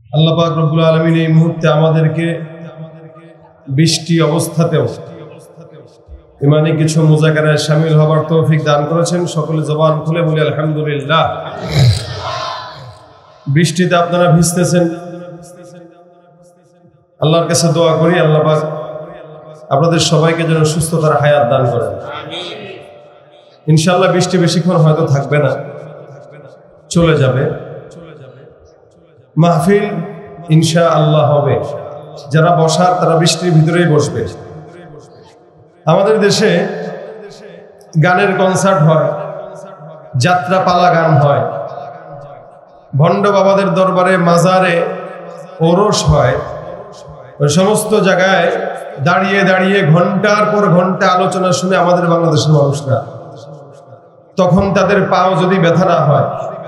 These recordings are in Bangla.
আল্লাহ পাক রব্বুল আলামিন এই মুহূর্তে আমাদেরকে বৃষ্টি অবস্থাতেও ইমানি কিছু মুযাকারায় শামিল হবার তৌফিক দান করেছেন। সকলে জবান খুলে বলি আলহামদুলিল্লাহ। বৃষ্টিতে আপনারা ভিজতেছেন, আল্লাহর কাছে দোয়া করি আল্লাহ পাক আপনাদের সবাইকে যেন সুস্থতার হায়াত দান করেন। ইনশাআল্লাহ বৃষ্টি বেশিক্ষণ হয়তো থাকবে না, চলে যাবে। মাহফিল ইনশাআল্লাহ হবে, যারা বসার তারা বৃষ্টির ভিতরেই বসবে। আমাদের দেশে গানের কনসার্ট হয়, যাত্রা পালা গান হয়, ভণ্ড বাবাদের দরবারে মাজারে ওরস হয়। ওই সমস্ত জায়গায় দাঁড়িয়ে দাঁড়িয়ে ঘন্টার পর ঘন্টা আলোচনা শুনে আমাদের বাংলাদেশের মানুষরা, তখন তাদের পাও যদি ব্যথা না হয়,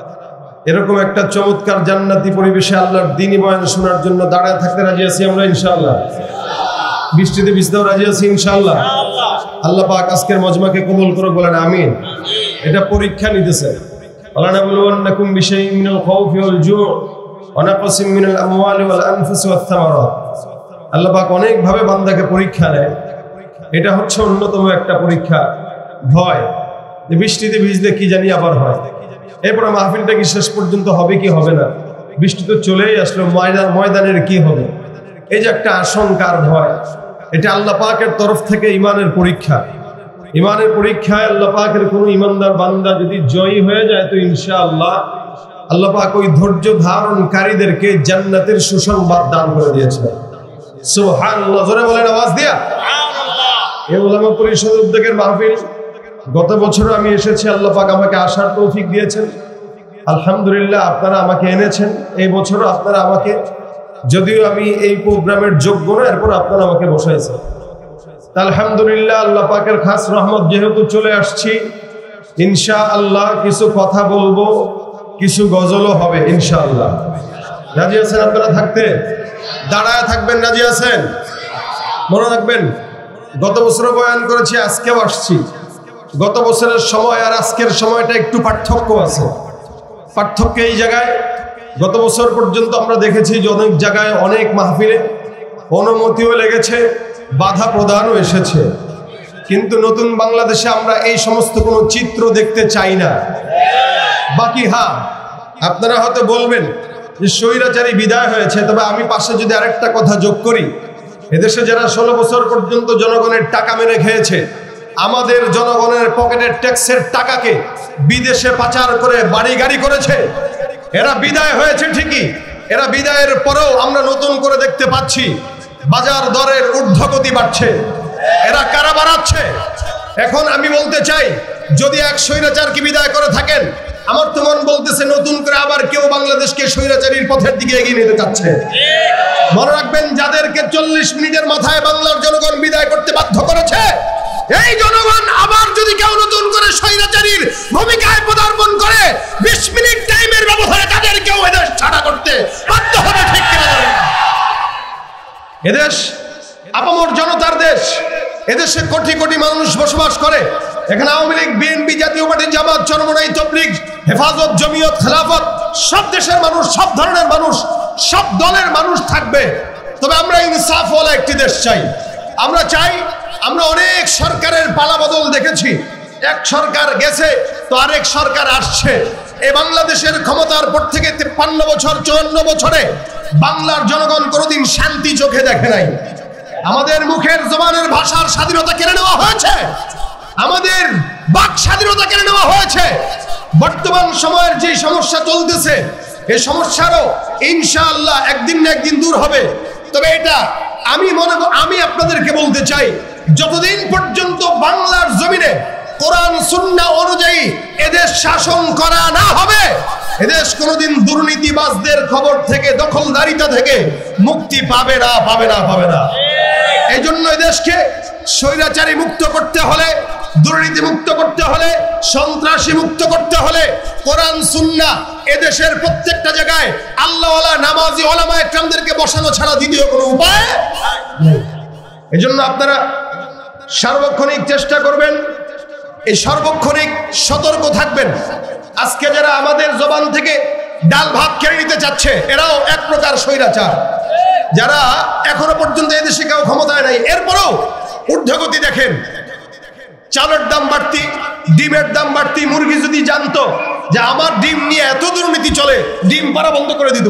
এরকম একটা চমৎকার জান্নাতি পরিবেশে আল্লাহর দ্বীনি বয়ান শোনার জন্য দাঁড়ায় থাকতে রাজি আছি আমরা ইনশাআল্লাহ। বৃষ্টিতে ভিজতেও রাজি আছি ইনশাআল্লাহ। আল্লাহ পাক আজকের মজমাকে কবুল করে বলেন আমিন। এটা পরীক্ষা নিতেছে। ওয়ালানাবলুওয়ান্নাকুম বিশাইইন মিনাল খাউফি ওয়াল জুউ ওয়া নাকসিম মিনাল আমওয়ালি ওয়াল আনফুসি ওয়াত থামারাত। আল্লাহ পাক অনেক ভাবে বান্দাকে পরীক্ষা নেয়, এটা হচ্ছে অন্যতম একটা পরীক্ষা। ভয় যে বৃষ্টিতে ভিজলে কি জানি আবার হয়, এরপরে মাহফিলটা কি শেষ পর্যন্ত হবে কি হবে না, বৃষ্টি তো চলেই আসলো, ময়দানের কি হবে, এই যে একটা আশঙ্কার ভয়, এটা আল্লাহ পাকের তরফ থেকে ইমানের পরীক্ষা। ইমানের পরীক্ষায় আল্লাহ পাকের কোনো ইমানদার বান্দা যদি জয়ী হয়ে যায় তো ইনশাআল্লাহ আল্লাহ পাক ওই ধৈর্য ধারণকারীদেরকে জান্নাতের সুসংবাদ দান করে দিয়েছে। সুবহানাল্লাহ, জোরে বলেন আওয়াজ দিয়া সুবহানাল্লাহ। এই উলামা পরিষদ উদ্যোগের মাহফিল গত বছর আমি এসেছি, আল্লাহ পাক আমাকে আসার তৌফিক দিয়েছেন। আলহামদুলিল্লাহ, আপনারা আমাকে এনেছেন। এই বছরও আপনারা আমাকে, যদিও আমি এই প্রোগ্রামের যোগ্য না, এরপর আপনারা আমাকে বসাইছেন। আলহামদুলিল্লাহ, আল্লাহ পাকের খাস রহমত যেহেতু চলে আসছি, ইনশাআল্লাহ কিছু কথা বলবো, কিছু গজলও হবে ইনশাআল্লাহ। রাজি আছেন আপনারা থাকতে? দাঁড়ায় থাকবেন, রাজি আছেন? মনে রাখবেন, গত বছরও বয়ান করেছি, আজকেও আসছি। গত বছরের সময় আর আজকের সময়টা একটু পার্থক্য আছে। পার্থক্য এই জায়গায়, গত বছর পর্যন্ত আমরা দেখেছি যে অনেক জায়গায় অনেক মাহফিলে অনুমতিও লেগেছে, বাধা প্রদানও এসেছে, কিন্তু নতুন বাংলাদেশে আমরা এই সমস্ত কোনো চিত্র দেখতে চাই না। বাকি হ্যাঁ, আপনারা হয়তো বলবেন যে স্বৈরাচারী বিদায় হয়েছে, তবে আমি পাশে যদি আরেকটা কথা যোগ করি, এদেশে যারা 16 বছর পর্যন্ত জনগণের টাকা মেরে খেয়েছে, আমাদের জনগণের পকেটের ট্যাক্সের টাকাকে বিদেশে পাচার করে বাড়ি গাড়ি করেছে, এরা বিদায় হয়েছে ঠিকই। এরা বিদায়ের পরেও আমরা নতুন করে দেখতে পাচ্ছি বাজার দরের ঊর্ধ্বগতি বাড়ছে। এরা কারা বাড়াচ্ছে? এখন আমি বলতে চাই, যদি এক স্বৈরাচারকে বিদায় করে থাকেন, আমার তো মন বলতেছে নতুন করে আবার কেউ বাংলাদেশকে স্বৈরাচারীর পথের দিকে এগিয়ে নিতে চাচ্ছে। মনে রাখবেন, যাদেরকে 40 মিনিটের মাথায় বাংলার জনগণ বিদায় করতে বাধ্য করেছে, এই জনগণ আবার যদি কেউ নতুন করে স্বৈরাচারীর ভূমিকায় পদার্পণ করে, 20 মিনিট টাইমের ব্যবধানে তাদেরকেও এদেশ ছাড়া করতে বাধ্য হবে। ঠিক কিনা? এদেশ আপামর জনতার দেশ, এদেশে কোটি কোটি মানুষ বসবাস করে। এখানে আওয়ামী লীগ, বিএনপি, জাতীয় পার্টি, জামাত, চরমনাই, তবলিগ, হেফাজত, জমিয়ত, খেলাফত, সব দেশের মানুষ, সব ধরনের মানুষ, সব দলের মানুষ থাকবে। তবে আমরা ইনসাফওয়ালা একটি দেশ চাই। আমরা চাই, আমরা অনেক সরকারের পালাবদল দেখেছি, এক সরকার গেছে তো আরেক সরকার আসছে। এই বাংলাদেশের ক্ষমতার পর থেকে 53 বছর 54 বছরে বাংলার জনগণ কোনোদিন শান্তি চোখে দেখে নাই। আমাদের মুখের জবানের ভাষার স্বাধীনতা কেড়ে নেওয়া হয়েছে, আমাদের বাক স্বাধীনতা কেড়ে নেওয়া হয়েছে। বর্তমান সময়ের যে সমস্যা চলতেছে, এই সমস্যারও ইনশাআল্লাহ একদিন না একদিন দূর হবে। তবে এটা আমি আপনাদেরকে বলতে চাই, যতদিন পর্যন্ত বাংলার জমিনে কোরআন সুন্নাহ অনুযায়ী এদেশ শাসন করা না হবে, এদেশ কোনোদিন দুর্নীতিবাজদের খবর থেকে, দখলদারিতা থেকে মুক্তি পাবে না, পাবে না, পাবে না। এই জন্য এদেশকে স্বৈরাচারী মুক্ত করতে হলে, দুর্নীতি মুক্ত করতে হলে, সন্ত্রাসী মুক্ত করতে হলে কোরআন সুন্নাহ এদেশের প্রত্যেকটা জায়গায় আল্লাহওয়ালা নামাজি ওলামায়ে কেরামদেরকে বসানো ছাড়া দ্বিতীয় কোনো উপায় নেই। এজন্য আপনারা সার্বক্ষণিক চেষ্টা করবেন, এই সার্বক্ষণিক সতর্ক থাকবেন। আজকে যারা আমাদের জবান থেকে ডাল ভাত কেড়ে নিতে চাচ্ছে, এরাও এক প্রকার স্বৈরাচার, যারা এখনো পর্যন্ত এদেশে কেউ ক্ষমতায় নাই। এরপরও ঊর্ধ্বগতি দেখেন, চালের দাম বাড়তি, ডিমের দাম বাড়তি। মুরগি যদি জানতো যে আমার ডিম নিয়ে এত দুর্নীতি চলে, ডিম পাড়া বন্ধ করে দিত।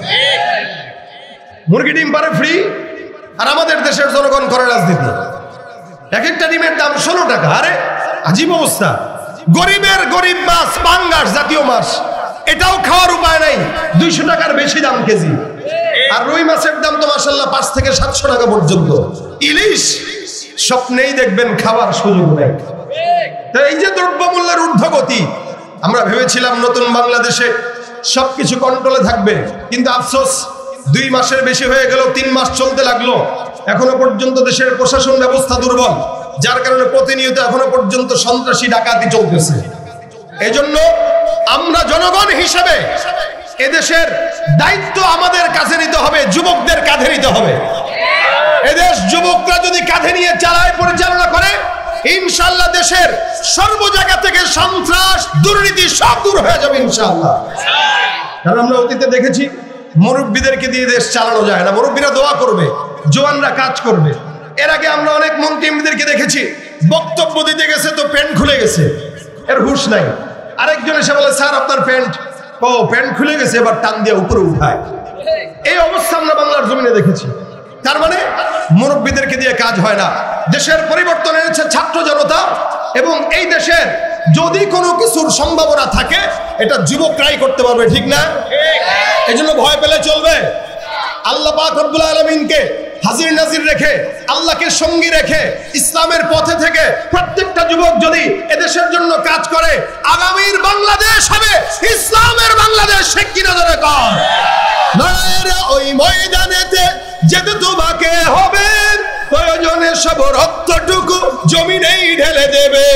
মুরগি ডিম পাড়ে ফ্রি, আর আমাদের দেশের জনগণ করে রাজনীতি। এক একটা ডিমের দাম 16 টাকা। আরে আজীব অবস্থা। গরিবের গরিব মাছ, পাঙ্গাস জাতীয় মাছ, এটাও খাওয়ার উপায় নাই, 200 টাকার বেশি দাম কেজি। আর রুই মাছের দাম তো মাশাআল্লাহ 5 থেকে 700 টাকা পর্যন্ত। ইলিশ স্বপ্নেই দেখবেন খাওয়ার সুযোগ নেই। তো এই যে দ্রব্যমূল্যের ঊর্ধ্বগতি, আমরা ভেবেছিলাম নতুন বাংলাদেশে সবকিছু কন্ট্রোলে থাকবে, কিন্তু আফসোস 2 মাসের বেশি হয়ে গেল, 3 মাস চলতে লাগলো, এখনো পর্যন্ত দেশের প্রশাসন ব্যবস্থা দুর্বল, যার কারণে প্রতিনিয়ত এখনো পর্যন্ত সন্ত্রাসী ডাকাতি চলতেছে। এজন্য আমরা জনগণ হিসেবে এদেশের দায়িত্ব আমাদের কাছে নিতে হবে, যুবকদের কাঁধে নিতে হবে। এদেশ যুবকরা যদি কাঁধে নিয়ে চালায়, পরিচালনা করে, ইনশাআল্লাহ দেশের সর্ব জায়গা থেকে সন্ত্রাস, দুর্নীতি সব দূর হয়ে যাবে ইনশাআল্লাহ। কারণ আমরা অতীতে দেখেছি মুরব্বীদেরকে দিয়ে দেশ চালানো যায় না, মুরব্বীরা দোয়া করবে, জওয়ানরা কাজ করবে। এর আগে আমরা অনেক মন্ত্রী এমপিদেরকে দেখেছি বক্তব্য দিতে গেছে তো প্যান্ট খুলে গেছে, এর হুঁশ নাই। আরেকজন এসে বলে স্যার আপনার প্যান্ট, ও প্যান্ট খুলে গেছে, এবার টান দিয়ে উপরে উঠায়। এই অবস্থা আমরা বাংলার জমিনে দেখেছি। তার মানে মুরব্বীদেরকে দিয়ে কাজ হয় না। দেশের পরিবর্তন এনেছে ছাত্র জনতা, এবং এই দেশের যদি কোনো কিছুর সম্ভাবনা থাকে এটা যুবকরাই করতে পারবে, ঠিক না? এজন্য ভয় পেলে চলবে। আল্লাহ পাক রব্বুল আলামিনকে হাজির নাজির রেখে, আল্লাহকে সঙ্গী রেখে, ইসলামের পথে থেকে প্রত্যেকটা যুবক যদি এদেশের জন্য কাজ করে, আগামীর বাংলাদেশ হবে ইসলামের বাংলাদেশ। ঠিক কিনা ধরে কর লড়াইয়ের ওই ময়দানেতে যেতে তোমাকে হবে, প্রয়োজনে সব রক্তটুকু জমিনেই ঢেলে দেবে।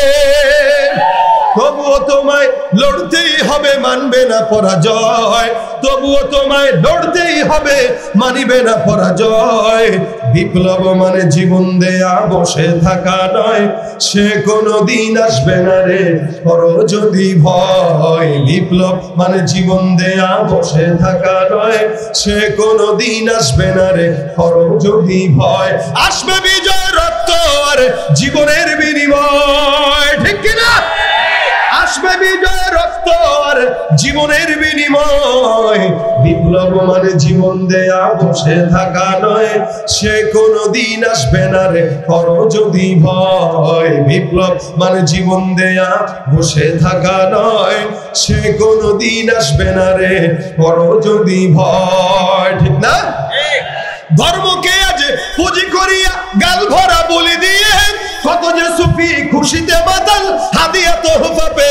তবুও তোমায় লড়তেই হবে, মানবে না পরাজয়। তবুও তোমায় লড়তেই হবে, মানিবে না পরাজয়। বিপ্লব মানে জীবন দেয়া বসে থাকা নয়, সে কোনো দিন আসবে না রে করো যদি ভয়। বিপ্লব মানে জীবন দেয়া বসে থাকা নয়, সে কোনো দিন আসবে না রে করো যদি ভয়। আসবে বিজয় রক্ত আর জীবনের বিনিময়, ঠিক কিনা? আসবে বিজয় রক্ত আর জীবনের বিনিময়। বিপ্লব মানে জীবন দেয়া বসে থাকা নয়, সে কোনো দিন আসবে না রে করো যদি ভয়। বিপ্লব মানে জীবন দেয়া বসে থাকা নয়, সে কোনো দিন আসবে না রে করো যদি ভয়, ঠিক না? ধর্মকে আজ পুঁজি করিয়া গাল ভরা বলি দিয়ে, কত যে সুফি খুশিতে মাতাল হাদিয়া তোহফা পে।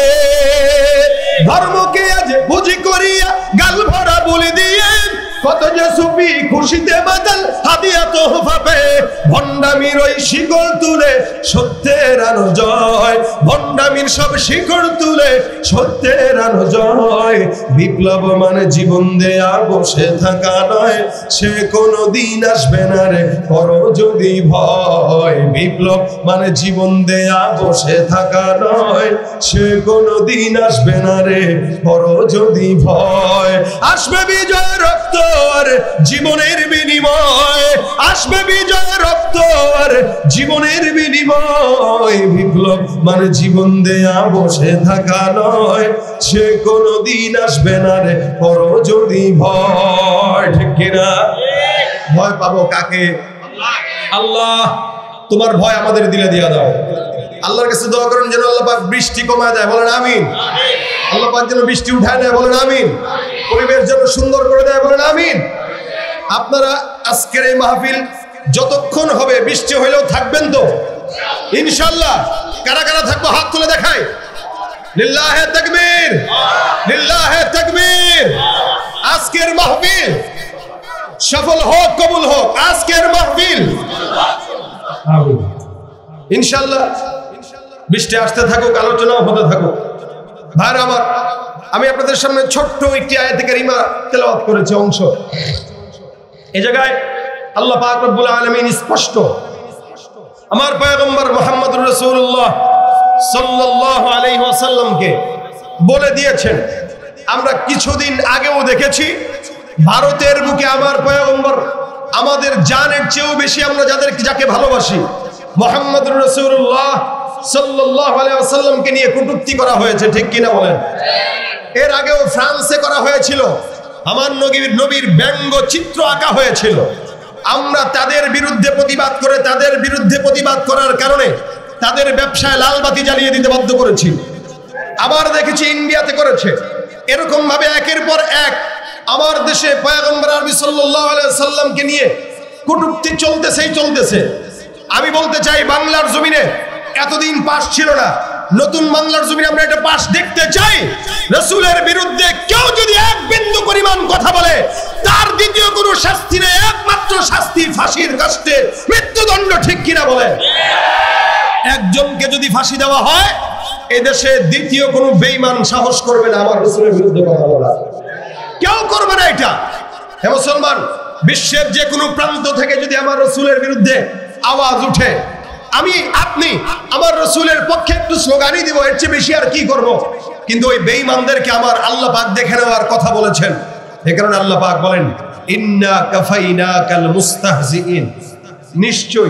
ধর্মকে আজ পুঁজি করিয়া গাল ভরা বলি দিয়ে, কত যে সুফি খুশিতে মাতাল হাদিয়া তোহফা পে। ভণ্ডামির ওই শিকল তুলে সত্যের আনো জয়, ভণ্ডামির সব শিকল তুলে সত্যের আনো জয়। বিপ্লব মানে জীবন দেয়া বসে থাকা নয়, সে কোনো দিন আসবে না রে করো যদি ভয়। বিপ্লব মানে জীবন দেয়া বসে থাকা নয়, সে কোনো দিন আসবে না রে করো যদি ভয়। আসবে বিজয় রক্ত আর জীবনের বিনিময়, আসবে বিজয় রক্ত আর জীবনের বিনিময়। বিপ্লব মানে জীবন দেয়া বসে থাকা নয়, সে কোনো দিন আসবে না রে করো যদি ভয়, ঠিক কিনা? ভয় পাবো কাকে? আল্লাহ, তোমার ভয় আমাদের দিলে দিয়া দাও। আল্লাহর কাছে দোয়া করেন যেন আল্লাহ পাক বৃষ্টি কমায় দেয়, বলেন আমিন। আল্লাহ পাক যেন বৃষ্টি উঠায় দেয়, বলেন আমিন। পরিবেশ যেন সুন্দর করে দেয়, বলেন আমিন। আপনারা আজকের এই মাহফিল যতক্ষণ হবে বৃষ্টি হইলেও থাকবেন তো ইনশাআল্লাহ? কারা কারা থাকবো হাত তুলে দেখায়। লিল্লাহে তাকবীর, লিল্লাহে তাকবীর। আজকের মাহফিল সফল হোক, কবুল হোক আজকের মাহফিল, আমিন ইনশাআল্লাহ। বৃষ্টি আসতে থাকুক, আলোচনাও হতে থাকুক। ভাইরা আমার, আমি আপনাদের সামনে ছোট্ট একটি আয়াতে কারিমা তেলাওয়াত করেছি অংশ। এই জায়গায় আল্লাহ পাক রব্বুল আলামিন স্পষ্ট আমার পয়গম্বর মুহাম্মদুর রাসূলুল্লাহ সাল্লাল্লাহু আলাইহি ওয়াসাল্লামকে বলে দিয়েছেন আমরা কিছুদিন আগেও দেখেছি ভারতের বুকে আমার পয়গম্বর, আমাদের জানের চেয়েও বেশি আমরা যাকে ভালোবাসি, মুহাম্মদুর রাসূলুল্লাহ সাল্লাল্লাহু আলাইহি ওয়াসাল্লামকে নিয়ে কটূক্তি করা হয়েছে, ঠিক কিনা বলেন? এর আগেও ফ্রান্সে করা হয়েছিল, আমার নবীর ব্যঙ্গ চিত্র আঁকা হয়েছিল। আমরা তাদের বিরুদ্ধে প্রতিবাদ করার কারণে তাদের ব্যবসায় লাল বাতি জ্বালিয়ে দিতে বাধ্য করেছি। আবার দেখেছি ইন্ডিয়াতে করেছে। এরকম ভাবে একের পর এক আমার দেশে পয়গম্বর আরবি সাল্লাল্লাহু আলাইহি সাল্লামকে নিয়ে কটূক্তি চলতেছে। আমি বলতে চাই, বাংলার জমিনে এতদিন পাশ ছিল না, নতুন বাংলার জমিনে আমরা এটা পাশ দেখতে চাই। রাসূলের বিরুদ্ধে কেউ যদি এক বিন্দু পরিমাণ কথা বলে, তার দ্বিতীয় কোনো শাস্তি নেই, একমাত্র শাস্তি ফাঁসির কাস্টে মৃত্যুদণ্ড, ঠিক কিনা বলে? একজনকে যদি ফাঁসি দেওয়া হয়, এদেশে দ্বিতীয় কোনো বেঈমান সাহস করবে না আমার রাসূলের বিরুদ্ধে কথা বলা, কেউ করবে না এটা। হে মুসলমান, বিশ্বের যে কোনো প্রান্ত থেকে যদি আমার রাসূলের বিরুদ্ধে আওয়াজ উঠে, আপনি আমার রাসূলের পক্ষে একটু স্লোগানই দিব, এর চেয়ে বেশি আর কি করব। কিন্তু ওই বেঈমানদেরকে আমার আল্লাহ পাক দেখে নেওয়ার কথা বলেছেন। এ কারণে আল্লাহ পাক বলেন, ইন্না কাফাইনাকাল মুস্তাহজিইন, নিশ্চয়ই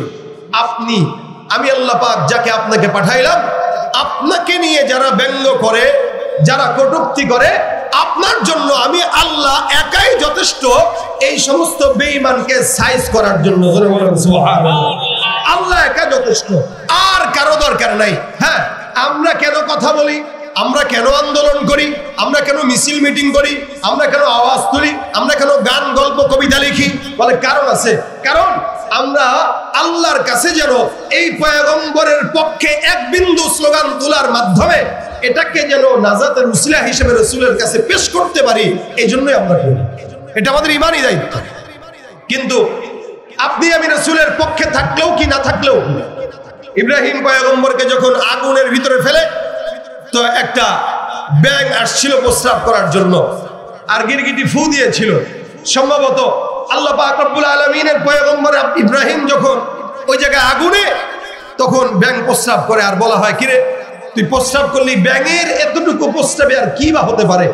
আমি আল্লাহ পাক যাকে আপনাকে পাঠাইলাম, আপনাকে নিয়ে যারা ব্যঙ্গ করে, যারা কটূক্তি করে, আপনার জন্য আমি আল্লাহ একাই যথেষ্ট এই সমস্ত বেঈমানকে সাইজ করার জন্য। সুবহানাল্লাহ, আল্লাহ একা যথেষ্ট, আর কারো দরকার নাই। হ্যাঁ, আমরা কেন কথা বলি, আমরা কেন আন্দোলন করি, আমরা কেন মিছিল মিটিং করি, আমরা কেন আওয়াজ তুলি, আমরা কেন গান গল্প কবিতা লিখি? বলে কারণ আছে। কারণ আমরা আল্লাহর কাছে যেন এই পয়গম্বরের পক্ষে এক বিন্দু স্লোগান তোলার মাধ্যমে এটাকে যেন নাজাতের উসিলা হিসেবে রাসূলের কাছে পেশ করতে পারি, এই জন্যই আমরা করি। এটা আমাদের ঈমানি দায়িত্ব। কিন্তু আপনি আমি রাসূলের পক্ষে থাকলেও কি না থাকলেও, ইব্রাহিম পয়গম্বরকে যখন আগুনের ভিতরে ফেলে, তো একটা ব্যাঙ আসছিল প্রস্রাব করার জন্য, আর গিরগিটি ফু দিয়েছিল। সম্ভবত আল্লাহ পাক রব্বুল আলামিনের পয়গম্বর ইব্রাহিম যখন ওই জায়গায় আগুনে, তখন ব্যাঙ প্রস্রাব করে, আর বলা হয়, কিরে তুই প্রস্রাব করলি, ব্যাঙের এতটুকু প্রস্রাবে আর কি বা হতে পারে?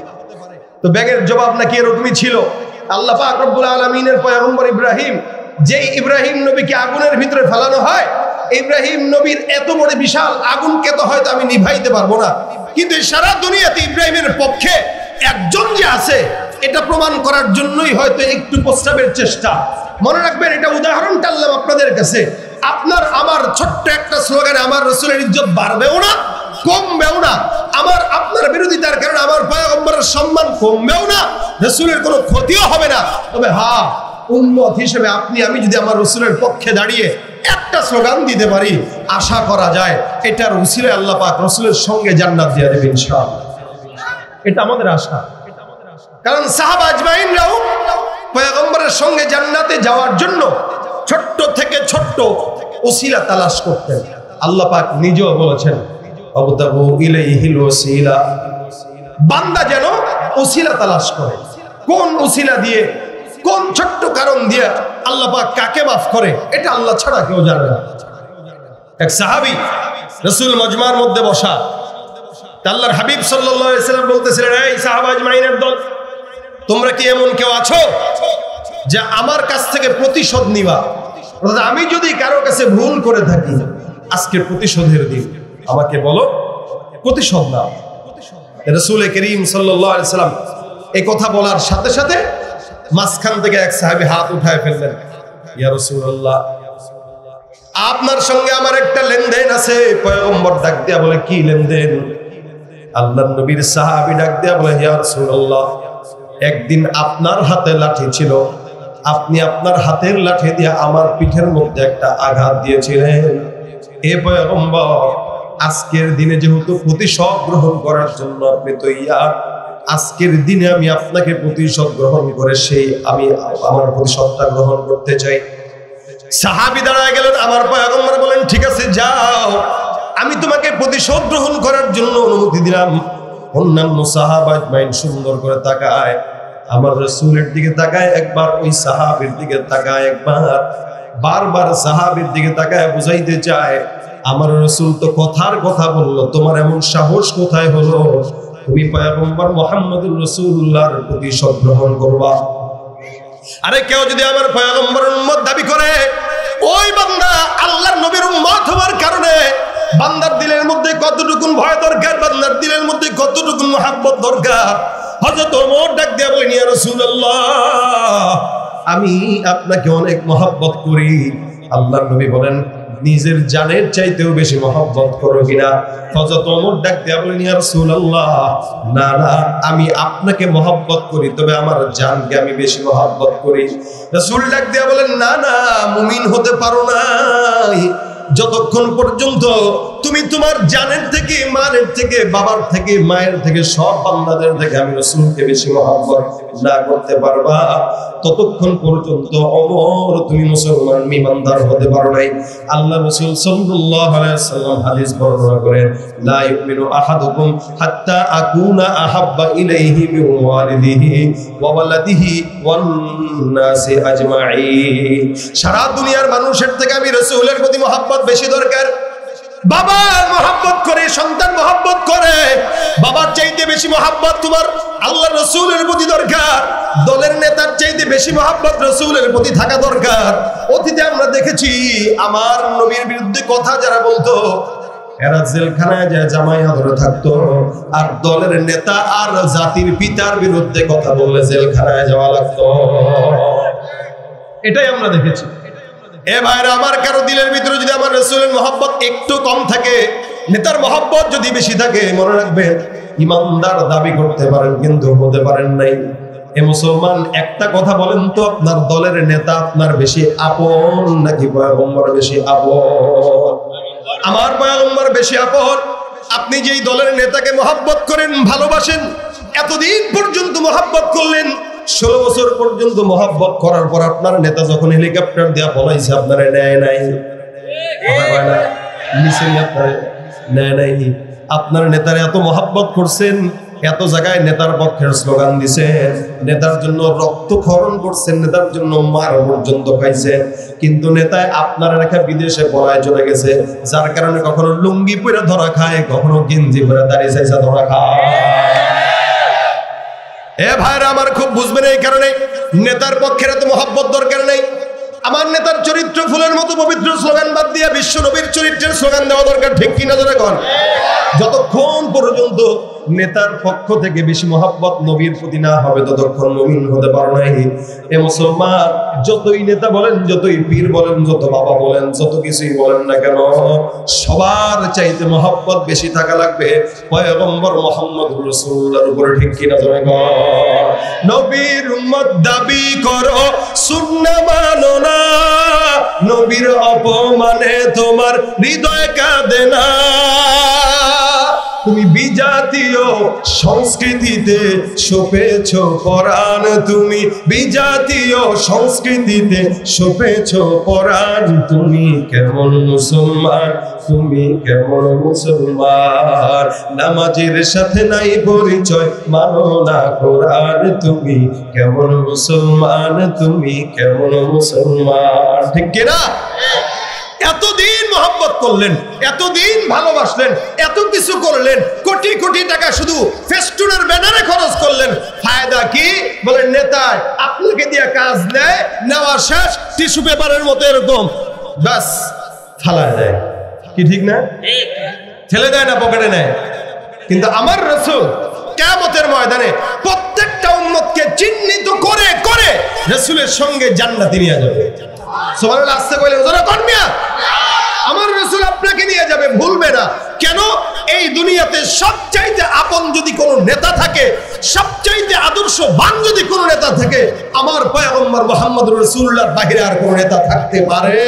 তো ব্যাঙের জবাব নাকি এরকমই ছিল। আল্লাহ পাক রব্বুল আলামিনের পয়গম্বর ইব্রাহিম, যেই ইব্রাহিম নবীকে আগুনের ভিতরে ফেলানো হয়, ইব্রাহিম নবীর এত বড় বিশাল আগুনকে তো হয়তো আমি নিভাইতে পারবো না, কিন্তু সারা দুনিয়াতে ইব্রাহিমের পক্ষে একজন যে আছে, এটা প্রমাণ করার জন্যই হয়তো একটু প্রস্তাবের চেষ্টা। মনে রাখবেন, এটা উদাহরণ টানলাম আপনাদের কাছে। আপনার আমার ছোট্ট একটা স্লোগানে আমার রাসূলের ইজ্জত বাড়বেও না, কমবেও না। আপনার বিরোধিতার কারণে আমার পয়গম্বরের সম্মান কমবেও না, রাসূলের কোনো ক্ষতিও হবে না। তবে হ্যাঁ, উম্মত হিসেবে আমি যদি আমার রাসূলের পক্ষে দাঁড়িয়ে একটা স্লোগান দিতে পারি, আশা করা যায় এটার উসিলায় আল্লাহ পাক রাসূলের সঙ্গে জান্নাত দিয়ে দেবেন ইনশাআল্লাহ। এটা আমাদের আশা। কারণ সাহাবা আজমাইনরাও পয়গম্বরের সঙ্গে জান্নাতে যাওয়ার জন্য ছোট্ট থেকে ছোট্ট ওসিলা তালাশ করতেন। আল্লাহ পাক নিজেও বলেছেন, আবতাগু ইলাইহিল ওসিলা, বান্দা যেন ওসিলা তালাশ করে। কোন ওসিলা দিয়ে, কোন ছোট্ট কারণ দিয়ে আল্লাহ পাক কাকে মাফ করে, এটা আল্লাহ ছাড়া কেউ জানে না। এক সাহাবী রাসূল মজমার মধ্যে বসা, আল্লাহর হাবিব সাল্লাল্লাহু আলাইহি ওয়াসাল্লাম বলতেছিলেন, এই সাহাবা আজমাইনের দল, তোমরা কি এমন কেউ আছো যে আমার কাছ থেকে প্রতিশোধ নিবা? আমি যদি কারো কাছে ভুল করে থাকি, আজকের প্রতিশোধের দিন, আমাকে বলো, প্রতিশোধ নাও। রাসূল করিম সাল্লাল্লাহু আলাইহি ওয়াসাল্লাম এই কথা বলার সাথে সাথে মাঝখান থেকে এক সাহাবী হাত উঠায় ফেললেন, ইয়া রাসূলুল্লাহ, আপনার সঙ্গে আমার একটা লেনদেন আছে। পয়গম্বর ডাক দিয়া বলে, কি লেনদেন? আল্লাহর নবীর সাহাবী ডাক দিয়া বলে, ইয়া রাসূলুল্লাহ, একদিন আপনার হাতে লাঠি ছিল, আপনি আপনার হাতের লাঠি দিয়ে আমার পিঠের মধ্যে একটা আঘাত দিয়েছিলেন। এ পয়গম্বর, আজকের দিনে যেহেতু প্রতিশোধ গ্রহণ করার জন্য আপনি তৈয়ার, আজকের দিনে আমি আপনাকে প্রতিশোধ গ্রহণ করে আমি আমার প্রতিশোধটা গ্রহণ করতে চাই। সাহাবী দাঁড়ায় গেলেন, আমার পয়গম্বর বলেন, ঠিক আছে যাও, আমি তোমাকে প্রতিশোধ গ্রহণ করার জন্য অনুমতি দিলাম। অন্যান্য সাহাবা আজমাইন সুন্দর করে তাকায়, আমার রাসূলের দিকে তাকায় একবার, ওই সাহাবীর দিকে তাকায় একবার, বারবার সাহাবীর দিকে তাকায় বুঝাইতে চায়, আমার রাসূল তো কথার কথা বললো, তোমার এমন সাহস কোথায় হলো তুমি পয়গম্বর মুহাম্মদুর রাসূলুল্লাহর প্রতিশোধ গ্রহণ করবা। আরে কেউ যদি আমার পয়গম্বরের উম্মত দাবি করে, ওই বান্দা আল্লাহর নবীর উম্মত হওয়ার কারণে বান্দার দিলের মধ্যে কতটুকুন ভয় দরকার, বান্দার দিলের মধ্যে কতটুকুন মহব্বত দরকার। হযরত ওমর ডাক দিয়ে বলেন, ইয়া রাসূলুল্লাহ, আমি আপনাকে অনেক মহব্বত করি। আল্লাহর নবী বলেন, নিজের জানের চাইতেও বেশি মহব্বত করো কিনা? হযরত ওমর ডাক দিয়ে বলেন, ইয়া রাসূলুল্লাহ, না না, আমি আপনাকে মহব্বত করি, তবে আমার জানকে আমি বেশি মহব্বত করি। রাসূল ডাক দিয়ে বলেন, না না, মুমিন হতে পারো নাই যতক্ষণ পর্যন্ত তুমি তোমার জানের থেকে, মানের থেকে, বাবার থেকে, মায়ের থেকে, সব বান্দাদের থেকে আমি রাসূলকে বেশি মহব্বত না করতে পারবা, ততক্ষণ পর্যন্ত ওমর তুমি মুসলমান ঈমানদার হতে পারো নাই। আল্লাহ রাসূল সাল্লাল্লাহু আলাইহি ওয়াসাল্লাম হাদিস বর্ণনা করেন, লা ইউমিনু আহাদুকুম হাত্তা আকুনা আহাব্বা ইলাইহি মিন ওয়ালিদিহি ওয়া ওয়ালাদিহি ওয়ান নাসি আজমাইন। সারা দুনিয়ার মানুষের থেকে আমি রাসূলের প্রতি মহব্বত বেশি দরকার। বাবা মহব্বত করে, সন্তান মহব্বত করে, বাবার চাইতে বেশি মহব্বত তোমার আল্লাহর রাসূলের প্রতি দরকার। দলের নেতার চাইতে বেশি মহব্বত রাসূলের প্রতি থাকা দরকার। অতীতে আমরা দেখেছি আমার নবীর বিরুদ্ধে কথা যারা বলতো, এরা জেলখানায় যায় জামাই আদরে থাকতো, আর দলের নেতা আর জাতির পিতার বিরুদ্ধে কথা বললে জেলখানায় যাওয়া লাগতো। এটাই আমরা দেখেছি। এ ভাইরা আমার, কারো দিলের ভিতরে যদি আমার রাসূলের মহব্বত একটু কম থাকে, নেতার মহব্বত যদি বেশি থাকে, মনে রাখবেন ইমানদার দাবি করতে পারেন কিন্তু হতে পারেন নাই। এ মুসলমান, একটা কথা বলেন তো, আপনার দলের নেতা আপনার বেশি আপন নাকি পয়গম্বর বেশি আপন? আমার পয়গম্বর বেশি আপন। আপনি যেই দলের নেতাকে মহব্বত করেন, ভালোবাসেন, এতদিন পর্যন্ত মহব্বত করলেন, 16 বছর পর্যন্ত মহব্বত করার পর আপনার নেতা যখন হেলিকপ্টার দিয়া পলাইছে, আপনারা নেয় নাই, নেয় নাই। আপনার নেতার এত মহব্বত করছেন, এত জায়গায় নেতার পক্ষের স্লোগান দিছেন, নেতার জন্য রক্তক্ষরণ করছেন, নেতার জন্য মার পর্যন্ত খাইছেন, কিন্তু নেতায় আপনার রেখা বিদেশে পলায় চলে গেছে, যার কারণে কখনো লুঙ্গি পরে ধরা খায়, কখনো গেঞ্জি পরে দাড়ি চাইছা ধরা খায়। এ ভাইরা আমার, খুব বুঝবেন, এই কারণে নেতার পক্ষের এত মহব্বত দরকার নেই। আমার নেতার চরিত্র ফুলের মতো পবিত্র স্লোগান বাদ দিয়ে বিশ্ব নবীর চরিত্রের স্লোগান দেওয়া দরকার, ঠিক কিনা জোরে কোন? যতক্ষণ পর্যন্ত নেতার পক্ষ থেকে বেশি মহব্বত নবীর প্রতি না হবে, ততক্ষণ মুমিন হতে পারো নাই। এ মুসলমান, যতই নেতা বলেন, যতই পীর বলেন, যত বাবা বলেন, যত কিছুই বলেন না কেন, সবার চাইতে মহব্বত বেশি থাকা লাগবে পয়গম্বর মুহাম্মদুর রাসূলুল্লাহর উপরে, ঠিক কিনা জোরে কোন? নবীর উম্মত দাবি করো, সুন্নাহ মানো না, নবীর অপমানে তোমার হৃদয় কাঁদে না। তুমি বিজাতীয় সংস্কৃতিতে সপেছ পরাণ, তুমি বিজাতীয় সংস্কৃতিতে সপেছ পরাণ, তুমি কেমন মুসলমান, তুমি কেমন মুসলমান? নামাজের সাথে নাই পরিচয়, মানো না কোরআন, তুমি কেমন মুসলমান, তুমি কেমন মুসলমান? ঠিক কিনা? এতদিন মহব্বত করলেন, এতদিন ভালোবাসলেন, এত কিছু করলেন, কোটি কোটি টাকা শুধু ফেস্টুনের ব্যানারে খরচ করলেন, ফায়দা কি? বলেন নেতা আপনাকে দিয়ে কাজ নেয়, নেওয়া শেষ, টিস্যু পেপারের মতো এরকম বাস ফালায় দেয়, কি ঠিক না? ঠেলে দেয় না, পকেটে নেয়। কিন্তু আমার রাসূল কিয়ামতের ময়দানে প্রত্যেকটা উম্মতকে চিহ্নিত করে করে রাসূলের সঙ্গে জান্নাতে নিয়ে যাবে। সুবহানাল্লাহ, আস্তে কইলেন জোরে কোন মিয়া? আমার রাসূল আপনাকে নিয়ে যাবে, ভুলবে না। কেন? এই দুনিয়াতে সবচাইতে আপন যদি কোনো নেতা থাকে, সবচাইতে আদর্শবান যদি কোনো নেতা থাকে, আমার পয়গম্বর মুহাম্মদুর রাসূলুল্লাহর বাহিরে আর কোনো নেতা থাকতে পারে?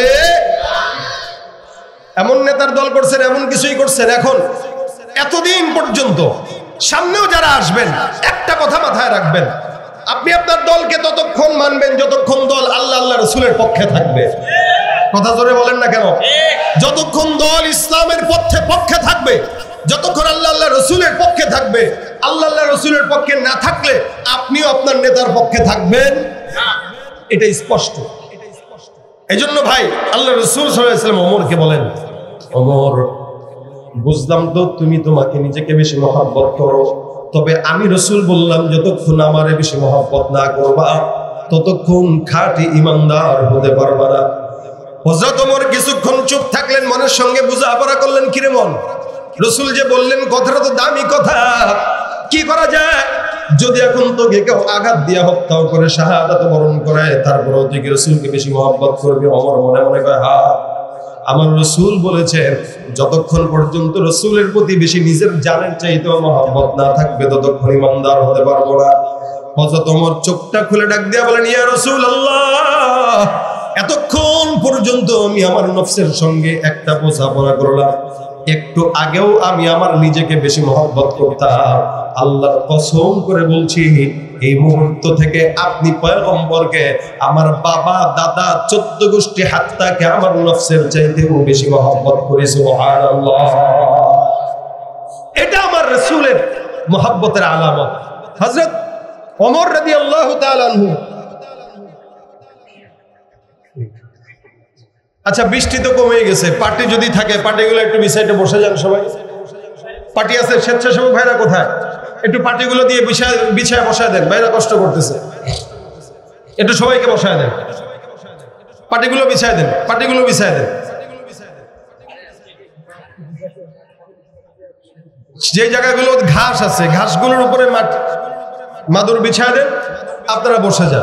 এমন নেতার দল করছেন, এমন কিছুই করছেন। এখন এতদিন পর্যন্ত, সামনেও যারা আসবেন, একটা কথা মাথায় রাখবেন, আপনি আপনার দলকে ততক্ষণ মানবেন যতক্ষণ দল আল্লাহ আল্লাহ রাসূলের পক্ষে থাকবে। কথা জোরে বলেন না কেন? যতক্ষণ দল ইসলামের পক্ষে থাকবে, যতক্ষণ আল্লাহ আল্লাহ রাসূলের পক্ষে থাকবে, আল্লাহ আল্লাহ রাসূলের পক্ষে না থাকলে আপনিও আপনার নেতার পক্ষে থাকবেন, এটা স্পষ্ট। এজন্য ভাই, আল্লাহ রাসূল সাল্লাল্লাহু আলাইহি ওয়াসাল্লাম ওমরকে বলেন, ওমর, বুঝলাম তো তুমি তোমাকে নিজেকে বেশি মহব্বত করো, তবে আমি রাসূল বললাম যতক্ষণ আমারে বেশি মহব্বত না করবা ততক্ষণ খাঁটি ঈমানদার হতে পারবা না। হযরত ওমর কিছুক্ষণ চুপ থাকলেন, মনের সঙ্গে বোঝাপড়া করলেন। কিরে মন, রাসূল যে বললেন কথাটা তো দামি কথা, কি করা যায়? যদি এখন তোকে কেউ আঘাত দিয়ে হত্যাও করে শাহাদাত বরণ করে, তারপরেও তুই কি রাসূলকে বেশি মহব্বত করবি? ওমর মনে মনে কয়, হ্যাঁ, আমার রাসূল বলেছেন যতক্ষণ পর্যন্ত রাসূলের প্রতি বেশি নিজের জানের চাইতেও মহব্বত না থাকবে ততক্ষণ ঈমানদার হতে পারবো না। হযরত ওমর চোখটা খুলে ডাক দিয়া বলেন, ইয়া রাসূলুল্লাহ, এতক্ষণ পর্যন্ত আমি আমার নফসের সঙ্গে একটা বোঝাপড়া করলাম, একটু আগেও আমি আমার নিজেকে বেশি মহব্বত করতাম। আল্লাহর কসম করে বলছি, এই মুহূর্ত থেকে আপনি পয়গম্বরকে আমার বাবা দাদা 14 গোষ্ঠী হাত্তাকে আমার নফসের চাইতেও বেশি মহব্বত করি। সুবহানাল্লাহ। এটা আমার রাসূলের মহব্বতের আলামত। হযরত ওমর রাদিয়াল্লাহু তাআলা আনহু, আচ্ছা বৃষ্টি তো কমে গেছে, পার্টি যদি থাকে পার্টিগুলো একটু বিছাইতে বসে যান সবাই। পার্টি আছে, স্বেচ্ছাসেবক ভাইরা কোথায়? একটু পার্টিগুলো দিয়ে বিছায় বসায় দেন, ভাইরা কষ্ট করতেছে, একটু সবাইকে বসায় দেন, পার্টিগুলো বিছায় দেন, পার্টিগুলো বিছায় দেন। যে জায়গাগুলো ঘাস আছে ঘাসগুলোর উপরে মাদুর বিছায় দেন, আপনারা বসে যান।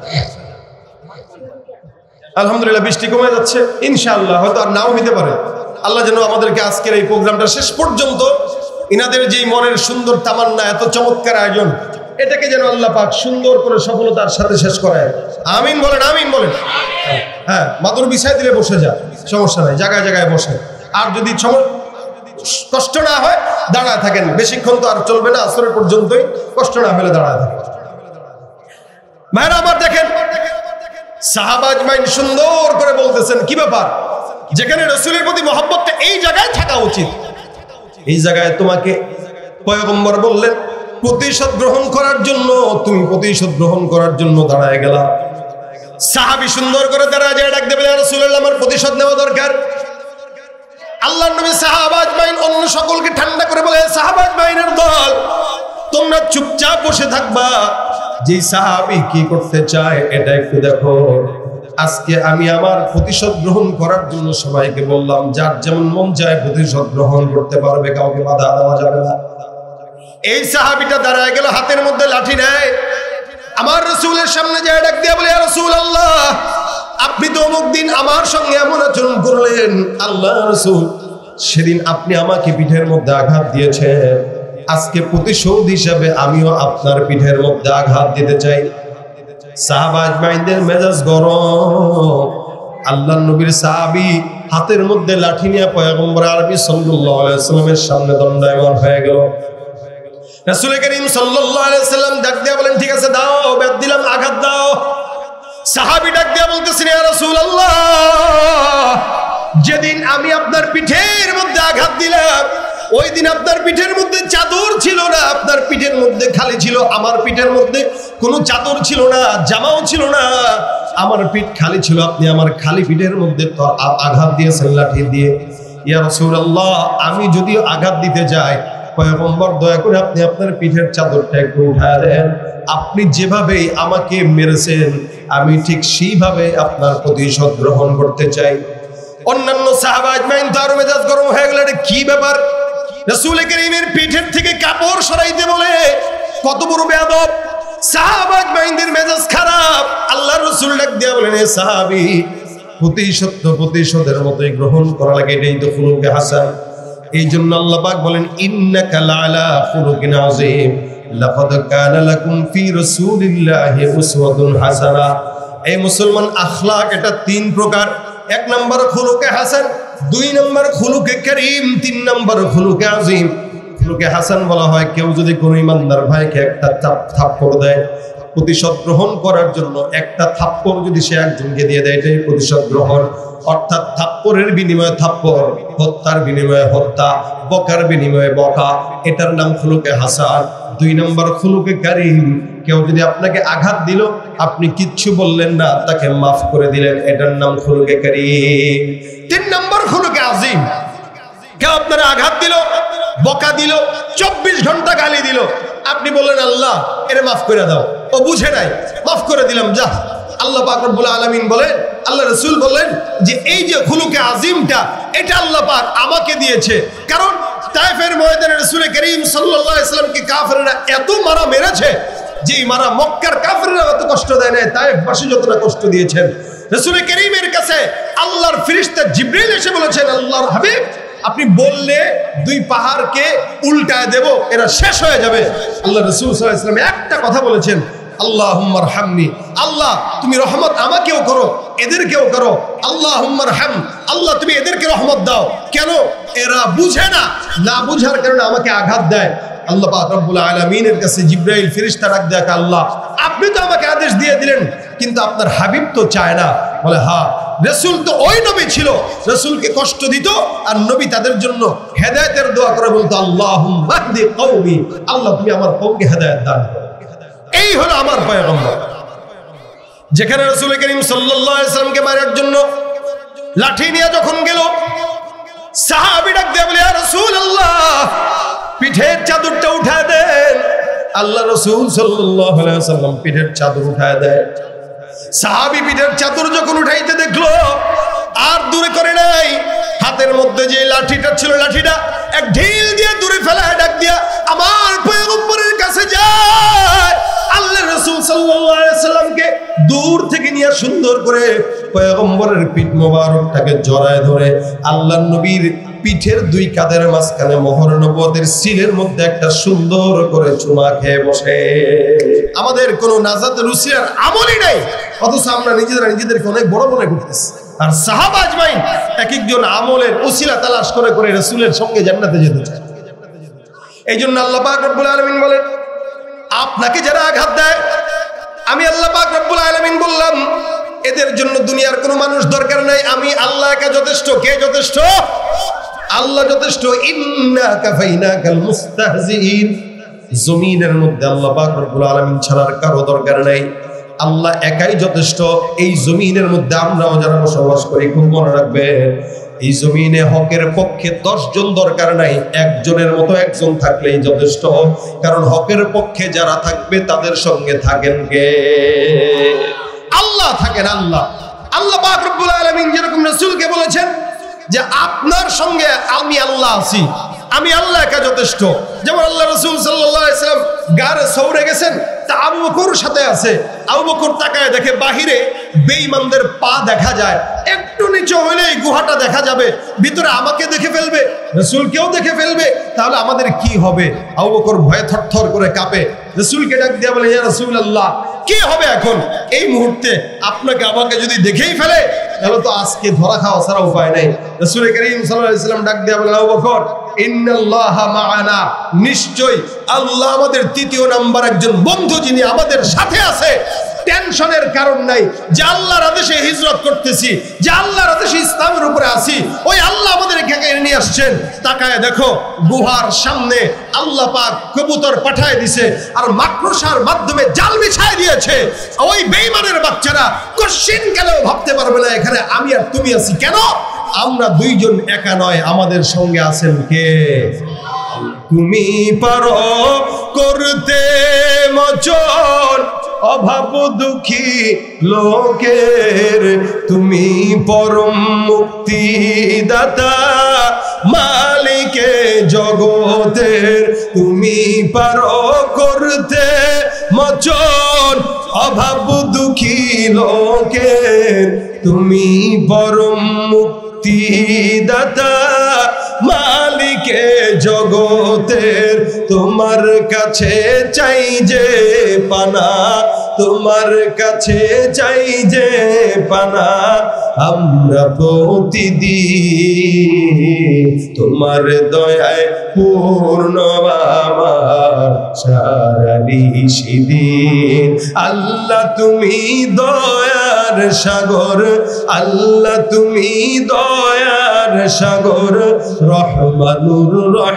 আলহামদুলিল্লাহ বৃষ্টি কমে যাচ্ছে, ইনশাআল্লাহ হয়তো আর নাও হইতে পারে। আল্লাহ যেন আমাদেরকে আজকের এই প্রোগ্রামটা শেষ পর্যন্ত ইনাদের যেই মনের সুন্দর তামান্না, এত চমৎকার আয়োজন, এটাকে যেন আল্লাহ পাক সুন্দর করে সফলতার সাথে শেষ করায়। আমিন বলেন, আমিন বলেন। হ্যাঁ, মাদুর বিছায় দিলে বসে যা, সমস্যা নাই, জায়গায় জায়গায় বসে। আর যদি কষ্ট না হয় দাঁড়ায় থাকেন, বেশিক্ষণ তো আর চলবে না, আসরের পর্যন্তই, কষ্ট না হলে দাঁড়ায় থাকেন। ভাইরা আমার দেখেন, সাহাবা আজমাইন সুন্দর করে বলতেছেন কি ব্যাপার, যেখানে রাসূলের প্রতি মহব্বতটা এই জায়গায় থাকা উচিত, এই জায়গায় তোমাকে পয়গম্বর বললেন প্রতিশোধ গ্রহণ করার জন্য, তুমি প্রতিশোধ গ্রহণ করার জন্য দাঁড়ায় গেলা। সাহাবী সুন্দর করে দাঁড়ায় যায়, ডাক দেবে, ইয়া রাসূলুল্লাহ, আমার প্রতিশোধ নেওয়া দরকার। আল্লাহর নবী সাহাবা আজমাইন অন্য সকলকে ঠান্ডা করে বলে, সাহাবা আজমাইনের দল, তোমরা চুপচাপ বসে থাকবা। যে সাহাবী কি করতে চায় এটা একটু দেখো। আজকে আমি আমার প্রতিশোধ গ্রহণ করার জন্য সবাইকে বললাম, যার যেমন মন চায় প্রতিশোধ গ্রহণ করতে পারবে, কাউকে বাধা দেওয়া যাবে না। এই সাহাবীটা দাঁড়ায় গেল, হাতের মধ্যে লাঠি নেয়, আমার রাসূলের সামনে যায় ডাক দিয়ে বলে, ইয়া রাসূলুল্লাহ, আপনি তো অমুক দিন আমার সঙ্গে এমন আচরণ করলেন, আল্লাহ রাসূল, সেদিন আপনি আমাকে পিঠের মধ্যে আঘাত দিয়েছেন, আজকে প্রতিশোধ হিসাবে আমিও আপনার পিঠের মধ্যে আঘাত দিতে চাই। সাহাবা আজমাইনদের মেজাজ গরম। আল্লাহর নবীর সাহাবী হাতের মধ্যে লাঠি নিয়ে পয়গম্বর আরবি সাল্লাল্লাহু আলাইহি ওয়াসাল্লামের সামনে দণ্ডায়মান হয়ে গেল। রাসূল করিম সাল্লাল্লাহু আলাইহি ওয়াসাল্লাম ডাক দিয়ে বলেন, ঠিক আছে দাও, বেদ দিলাম, আঘাত দাও। সাহাবী ডাক দিয়ে বলতেছেন, ইয়া রাসূলুল্লাহ, যেদিন আমি আপনার পিঠের মধ্যে আঘাত দিলাম ওই দিন আপনার পিঠের মধ্যে চাদর ছিল না, আপনার পিঠের মধ্যে খালি ছিল, আমার পিঠের মধ্যে কোনো চাদর ছিল না, জামাও ছিল না, আমার পিঠ খালি ছিল, আপনি আমার খালি পিঠের মধ্যে তো আঘাত দিয়েছেন লাঠি দিয়ে। ইয়া রাসূলুল্লাহ, আমি যদি আঘাত দিতে যাই, পয়গম্বর দয়া করে আপনি আপনার পিঠের চাদরটা একটু উঠায় দেন, আপনি যেভাবে আমাকে মেরেছেন আমি ঠিক সেইভাবে আপনার প্রতিশোধ গ্রহণ করতে চাই। অন্যান্য সাহাবা আজমাইন তার মেজাজ গরম হয়ে গেল, এটা কি ব্যাপার? রাসূল করিমের পিঠের থেকে কাপড় সরাইতে বলে, কত বড় বেয়াদব! সাহাবা আজমাইনদের মেজাজ খারাপ। আল্লাহর রাসূল ডাক দিয়া বলেন, এ সাহাবী, প্রতিশোধের মতোই গ্রহণ করা লাগে, এটাই তো খুলুকে হাসান। এই জন্য আল্লাহ পাক বলেন, ইন্নাকা লাআলা খুলুকিন আযীম, লাকাদ কানা লাকুম ফি রাসূলিল্লাহি উসওয়াতুন হাসানাহ। এই মুসলমান আখলাক এটা 3 প্রকার। 1 নম্বর খুলুকে হাসান, 2 নম্বর খুলুকে কারীম, 3 নম্বর খুলুকে আযীম। খুলুকে হাসান বলা হয় কেউ যদি কোনো ইমানদার ভাইকে একটা থাপ্পড় দেয়, প্রতিশোধ গ্রহণ করার জন্য একটা থাপ্পড় যদি সে একজনকে দিয়ে দেয়, এটাই প্রতিশোধ গ্রহণ। অর্থাৎ থাপ্পড়ের বিনিময়ে থাপ্পড়, হত্যার বিনিময়ে হত্যা, বকার বিনিময়ে বকা, এটার নাম খুলুকে হাসান। 2 নম্বর খুলুকে কারীম, কেউ যদি আপনাকে আঘাত দিল, আপনি কিচ্ছু বললেন না, তাকে মাফ করে দিলেন, এটার নাম খুলুকে কারীম। 3 নম্বর খুলুকে আযীম, কেউ আপনারা আঘাত দিল, বকা দিল, 24 ঘন্টা গালি দিল, আপনি বললেন আল্লাহ এরে মাফ করে দাও, ও বুঝে নাই, মাফ করে দিলাম, যা। আল্লাহ পাক রব্বুল আলামিন বলেন, আল্লাহ রাসূল বলেন যে এই যে খুলুকে আজিমটা, এটা আল্লাহ পাক আমাকে দিয়েছে। কারণ তায়েফের ময়দানে রাসূল করিম সাল্লাল্লাহু আলাইহি ওয়াসাল্লামকে কাফেররা এত মারা মেরেছে, যে মারা মক্কার কাফেররা এত কষ্ট দেয় না, তায়েফবাসী যতটা কষ্ট দিয়েছেন। রাসূল করিমের কাছে আল্লাহর ফেরেশতা জিবরাইল এসে বলেছেন, আল্লাহর হাবিব আপনি বললে 2 পাহাড়কে উল্টায় দেব, এরা শেষ হয়ে যাবে। আল্লাহ রাসূল সাল্লাল্লাহু আলাইহি ওয়াসাল্লাম একটা কথা বলেছেন, আল্লাহুম্মা রহমনি, আল্লাহ তুমি রহমত আমাকেও করো, এদেরকেও করো। আল্লাহুম্মা রহম, আল্লাহ তুমি এদেরকে রহমত দাও। কেন? এরা বুঝে না, না বুঝার কারণে আমাকে আঘাত দেয়। আল্লাহ পাক রব্বুল আলামিনের কাছে জিবরাইল ফেরেশতা ডাক দেয়, আল্লাহ আপনি তো আমাকে আদেশ দিয়ে দিলেন, কিন্তু আপনার হাবিব তো চায় না। বলে হ্যাঁ, রাসূল তো ওই নবী ছিল, রাসূলকে কষ্ট দিত আর নবী তাদের জন্য হেদায়েতের দোয়া করে বলতো, আল্লাহুম্মা হদি কওমি, আল্লাহ তুমি আমার কওমকে হেদায়েত দান করো। এই হলো আমার পয়গম্বর। যেখানে রাসূল করিম সাল্লাল্লাহু আলাইহি ওয়াসাল্লামকে মারার জন্য লাঠি নিয়ে যখন গেল, সাহাবী ডাক দিয়ে বলে, ইয়া রাসূলুল্লাহ পিঠের চাদরটা উঠায় দেন। আল্লাহ রাসূল সাল্লাল্লাহু আলাইহি ওয়াসাল্লাম পিঠের চাদর উঠায় দেয়। সাহাবী পিঠের চাদর যখন উঠাইতে দেখলো, আর দূরে করে নাই, হাতের মধ্যে যে লাঠিটা ছিল, লাঠিটা এক ঢিল দিয়ে দূরে ফেলায় ডাক দিয়া আমার পয়গম্বরের কাছে যায়। আল্লাহ রাসূল সাল্লাল্লাহু আলাইহি ওয়াসাল্লামকে দূর থেকে নিয়ে সুন্দর করে পয়গম্বরের পিঠ মোবারকটাকে জড়ায় ধরে আল্লাহর নবীর পিঠের 2 কাঁধের মাঝখানে মোহর নবুয়তের সিলের মধ্যে একটা সুন্দর করে চুমা খেয়ে বসে। আমাদের কোনো নাজাতের উসিলার আমলই নাই, অথচ আমরা নিজেদেরকে অনেক বড় মনে করতেছি। আর সাহাবা আজমাইন এক একজন আমলের উসিলা তালাশ করে করে রাসূলের সঙ্গে জান্নাতে যেতে চায়। এই জন্য আল্লাহ পাক রব্বুল আলামিন বলেন, আপনাকে যারা আঘাত দেয়, আমি আল্লাহ পাক রব্বুল আলামিন বললাম এদের জন্য দুনিয়ার কোনো মানুষ দরকার নাই, আমি আল্লাহ একা যথেষ্ট। কে যথেষ্ট? আল্লাহ যথেষ্ট। ইন্না কাফাইনাকাল মুস্তাহজিইন। জমিনের মধ্যে আল্লাহ পাক রব্বুল আলামিন ছাড়ার কারো দরকার নাই, আল্লাহ একাই যথেষ্ট। এই জমিনের মধ্যে আমরাও যারা বসবাস করি, খুব মনে রাখবেন, এই জমিনে হকের পক্ষে 10 জন দরকার নাই, একজনের মতো একজন থাকলেই যথেষ্ট। কারণ হকের পক্ষে যারা থাকবে তাদের সঙ্গে থাকেন কে? আল্লাহ থাকেন। আল্লাহ পাক রব্বুল আলামিন যেরকম রাসূলকে বলেছেন যে আপনার সঙ্গে আমি আল্লাহ আছি, আমি আল্লাহ একা যথেষ্ট। যেমন আল্লাহ রাসূল সাল্লাল্লাহু আলাইহি ওয়াসাল্লাম গারে সৌরে গেছেন, তা আবু বকর সাথে আছে। আবু বকর তাকায় দেখে বাহিরে বেঈমানদের পা দেখা যায়, একটু নিচে হলেই গুহাটা দেখা যাবে, ভিতরে আমাকে দেখে ফেলবে, রাসূলকেও দেখে ফেলবে, তাহলে আমাদের কি হবে? আবু বকর ভয়ে থরথর করে কাঁপে। রাসূলকে ডাক দিয়ে বলে, ইয়া রাসূলুল্লাহ কি হবে এখন? এই মুহূর্তে আপনাকে আমাকে যদি দেখেই ফেলে, তাহলে তো আজকে ধরা খাওয়া ছাড়া উপায় নেই। রাসূল করিম সাল্লাল্লাহু আলাইহি ওয়াসাল্লাম ডাক দিয়ে বলে, আবু বকর ইন্নাল্লাহা মা'ানা, নিশ্চয় আল্লাহ আমাদের 3য় নাম্বার একজন বন্ধু, যিনি আমাদের সাথে আছে। টেনশনের কারণ নাই যে আল্লাহর আদেশে হিজরত করতেছি, যে আল্লাহর আদেশে ইসলামের উপরে আছি, ওই আল্লাহ আমাদের এখানে নিয়ে আসছেন। তাকায় দেখো গুহার সামনে আল্লাহ পাক কবুতর পাঠায় দিছে আর মাকড়সার মাধ্যমে জাল বিছায় দিয়েছে। ওই বেঈমানের বাচ্চারা কোশ্চিন কালেও ভাবতে পারবে না এখানে আমি আর তুমি আছি। কেন? আমরা 2 জন একা নয়, আমাদের সঙ্গে আছেন কে? তুমি পারো করতে মোচন অভাব দুঃখী লোকের, তুমি পরম মুক্তিদাতা মালিকে জগতের, তুমি পারো করতে মোচন অভাব দুঃখী লোকের, তুমি পরম মুক্তিদাতা মালিকে জগতের, তোমার কাছে চাই যে পানা, তোমার কাছে চাই যে পানা, আমরা প্রতিদিন তোমার দয়ায় পূর্ণ আমার সারা নিশিদিন। আল্লাহ তুমি দয়ার সাগর, আল্লাহ তুমি দয়ার সাগর, রহমানুর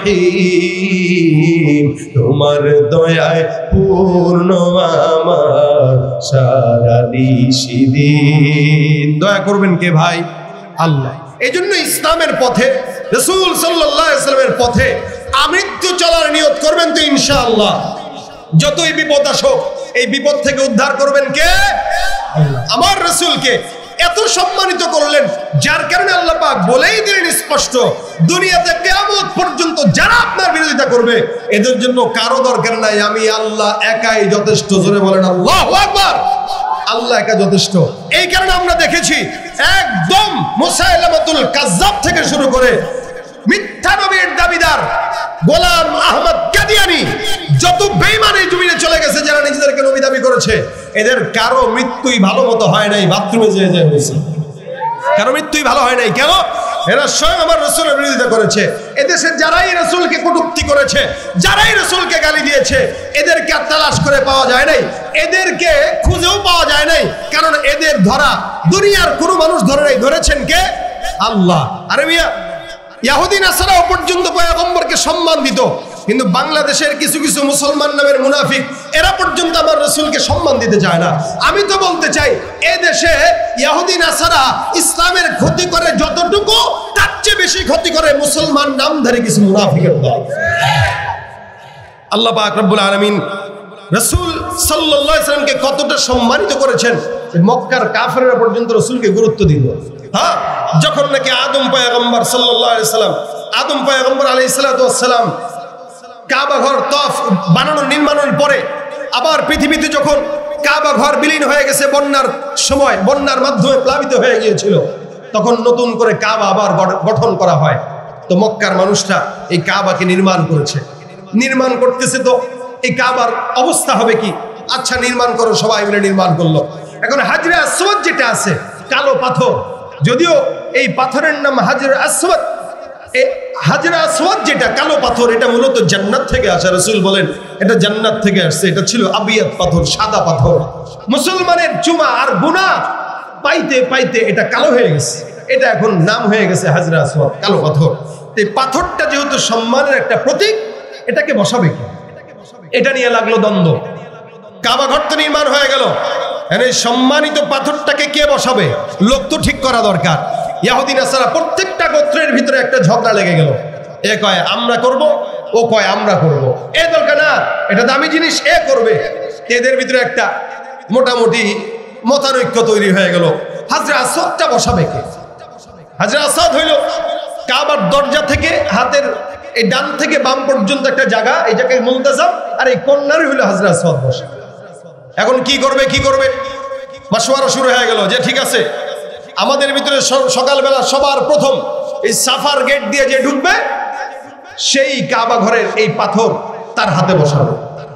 রহিম, তোমার দয়ায় পূর্ণ আমার সারা নিশিদিন। দয়া করবেন কে ভাই? আল্লাহ। এই জন্য ইসলামের পথে, রাসূল সাল্লাল্লাহু আলাইহি ওয়াসাল্লামের পথে আমৃত্যু চলার নিয়ত করবেন তো ইনশাআল্লাহ। যতই বিপদ আসুক এই বিপদ থেকে উদ্ধার করবেন কে? আল্লাহ। আমার রাসূলকে এত সম্মানিত করলেন, যার কারণে আল্লাহ পাক বলেই দিলেন স্পষ্ট, দুনিয়াতে কিয়ামত পর্যন্ত যারা আপনার বিরোধিতা করবে এদের জন্য কারো দরকার নাই, আমি আল্লাহ একাই যথেষ্ট। জোরে বলেন আল্লাহু আকবার। আল্লাহ একা যথেষ্ট। এই কারণে আমরা দেখেছি একদম মুসাইলামাতুল কাজ্জাব থেকে শুরু করে মিথ্যা নবীর দাবিদার গোলাম আহমদ কাদিয়ানী, যত বেঈমান এই জমিনে চলে গেছে যারা নিজেদেরকে নবী দাবি করেছে, এদের কারো মৃত্যুই ভালো মতো হয় নাই, বাথরুমে যেয়ে যেয়ে হয়েছে। কারো মৃত্যুই ভালো হয় নাই। কেন? এরা স্বয়ং আমার রাসূলের বিরোধিতা করেছে। এদেশে যারাই রাসূলকে কটূক্তি করেছে, যারাই রাসূলকে গালি দিয়েছে, এদেরকে আর তালাশ করে পাওয়া যায় নাই, এদেরকে খুঁজেও পাওয়া যায় নাই। কারণ এদের ধরা দুনিয়ার কোনো মানুষ ধরে নাই, ধরেছেন কে? আল্লাহ। আরে মিয়া, ইহুদি নাসারাও পর্যন্ত পয়গম্বরকে সম্মান দিত, কিন্তু বাংলাদেশের কিছু কিছু মুসলমান নামের মুনাফিক এরা পর্যন্ত আমার রাসূলকে সম্মান দিতে চায় না। আমি তো বলতে চাই, এ দেশে ইহুদি নাসারা ইসলামের ক্ষতি করে যতটুকু, তার চেয়ে বেশি ক্ষতি করে মুসলমান নামধারী কিছু মুনাফিকের দল। আল্লাহ পাক রব্বুল আলামিন রাসূল সাল্লাল্লাহু আলাইহি ওয়াসাল্লামকে কতটা সম্মানিত করেছেন, মক্কার কাফেররা পর্যন্ত রাসূলকে গুরুত্ব দিল। হ্যাঁ, যখন নাকি আদম পয়গম্বর সাল্লাল্লাহু আলাইহি সাল্লাম, আদম পয়গম্বর আলাইহিস সালাতু ওয়াস সালাম কাবা ঘর তফ বানানোর নির্মাণের পরে আবার পৃথিবীতে যখন কাবা ঘর বিলীন হয়ে গেছে বন্যার সময়, বন্যার মাধ্যমে প্লাবিত হয়ে গিয়েছিল, তখন নতুন করে কাবা আবার গঠন করা হয়। তো মক্কার মানুষরা এই কাবাকে নির্মাণ করেছে, নির্মাণ করতেছে। তো এই কাবার অবস্থা হবে কি? আচ্ছা নির্মাণ করো, সবাই মিলে নির্মাণ করলো। এখন হাজরে আসওয়াদ যেটা আছে, কালো পাথর, যদিও এই পাথরের নাম হাজরে আসওয়াদ, হাজরে আসওয়াদ যেটা কালো পাথর, এটা মূলত জান্নাত থেকে আসে। রাসূল বলেন এটা জান্নাত থেকে আসছে। এটা ছিল আবিয়াত পাথর, সাদা পাথর। মুসলমানের চুমা আর গুনাহ পাইতে পাইতে এটা কালো হয়ে গেছে, এটা এখন নাম হয়ে গেছে হাজরে আসওয়াদ, কালো পাথর। এই পাথরটা যেহেতু সম্মানের একটা প্রতীক, এটাকে বসাবে কি? এটা নিয়ে লাগলো দ্বন্দ্ব। কাবা ঘর তো নির্মাণ হয়ে গেল, এই সম্মানিত পাথরটাকে কে বসাবে? লোক তো ঠিক করা দরকার। ইহুদি নাসারা প্রত্যেকটা গোত্রের ভিতরে একটা ঝগড়া লেগে গেল। এ কয় আমরা করব, ও কয় আমরা করব। এ দরকার না, এটা দামি জিনিস, এ করবে। এদের ভিতরে একটা মোটামুটি মতানৈক্য তৈরি হয়ে গেল। হাজরে আসওয়াদটা বসাবে কে? হাজরে আসওয়াদ হইল কাবার দরজা থেকে হাতের এই ডান থেকে বাম পর্যন্ত একটা জায়গা, এই জায়গায় মুলতাজাম, আর এই কর্নারে হইল হাজরে আসওয়াদ বসে। এখন কি করবে কি করবে মাশওয়ারা শুরু হয়ে গেল যে ঠিক আছে, আমাদের ভিতরে সকালবেলা সবার প্রথম এই সাফার গেট দিয়ে যে ঢুকবে সেই কাবা ঘরের এই পাথর তার হাতে বসাবে।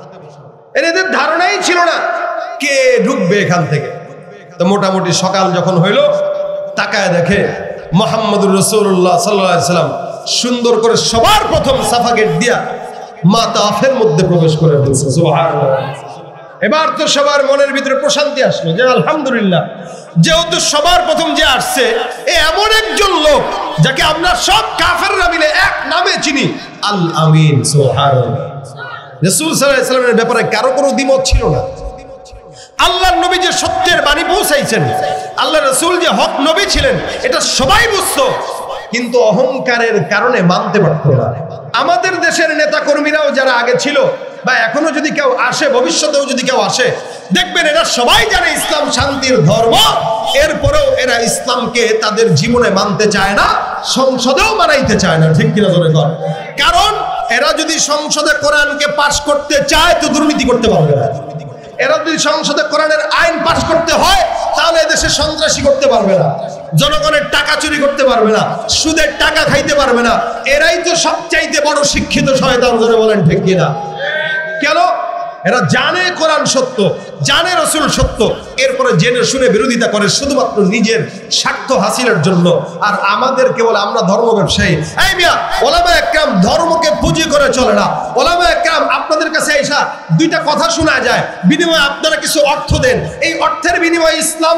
এদের ধারণাই ছিল না কে ঢুকবে এখান থেকে। তো মোটামুটি সকাল যখন হইল, তাকায় দেখে মুহাম্মদুর রাসূলুল্লাহ সাল্লাল্লাহু আলাইহি সাল্লাম সুন্দর করে সবার প্রথম সাফা গেট দিয়া মা তাফের মধ্যে প্রবেশ করে ফেলছে। সুবহানাল্লাহ। এবার তো সবার মনের ভিতরে প্রশান্তি আসলো যে আলহামদুলিল্লাহ, যেহেতু সবার প্রথম যে আসছে এ এমন একজন লোক যাকে আমরা সব কাফেররা মিলে এক নামে চিনি, আল আমিন। সুবহানাল্লাহ। রাসূল সাল্লাল্লাহু আলাইহি সাল্লামের ব্যাপারে কারো কোনো দ্বিমত ছিল না। আল্লাহর নবী যে সত্যের বাণী পৌঁছাইছেন, আল্লাহর রাসূল যে হক নবী ছিলেন, এটা সবাই বুঝতো, কিন্তু অহংকারের কারণে মানতে পারত না। আমাদের দেশের নেতা কর্মীরাও যারা আগে ছিল বা এখনো যদি কেউ আসে, ভবিষ্যতেও যদি কেউ আসে, দেখবেন এরা সবাই জানে ইসলাম শান্তির ধর্ম, এরপরেও এরা ইসলামকে তাদের জীবনে মানতে চায় না, সংসদেও মানাইতে চায় না। ঠিক কিনা জোরে কর? কারণ এরা যদি সংসদে কোরআনকে পাশ করতে চায় তো দুর্নীতি করতে পারবে না। এরা যদি সংসদে কোরআনের আইন পাশ করতে হয় তাহলে এদেশে সন্ত্রাসী করতে পারবে না, জনগণের টাকা চুরি করতে পারবে না, সুদের টাকা খাইতে পারবে না। এরাই তো সবচাইতে বড় শিক্ষিত শয়তান। জোরে বলেন ঠিক কিনা? কেন? এরা জানে কোরআন সত্য, জানে রাসূল সত্য, এরপরে জেনে শুনে বিরোধিতা করে শুধুমাত্র নিজের স্বার্থ হাসিলের জন্য। আর আমাদের কেবল আমরা ধর্ম ব্যবসায়ী। এই মিয়া, ওলামা একরাম ধর্মকে পুঁজি করে চলে না। ওলামা একরাম আপনাদের কাছে আইসা দুইটা কথা শোনা যায়, বিনিময়ে আপনারা কিছু অর্থ দেন, এই অর্থের বিনিময়ে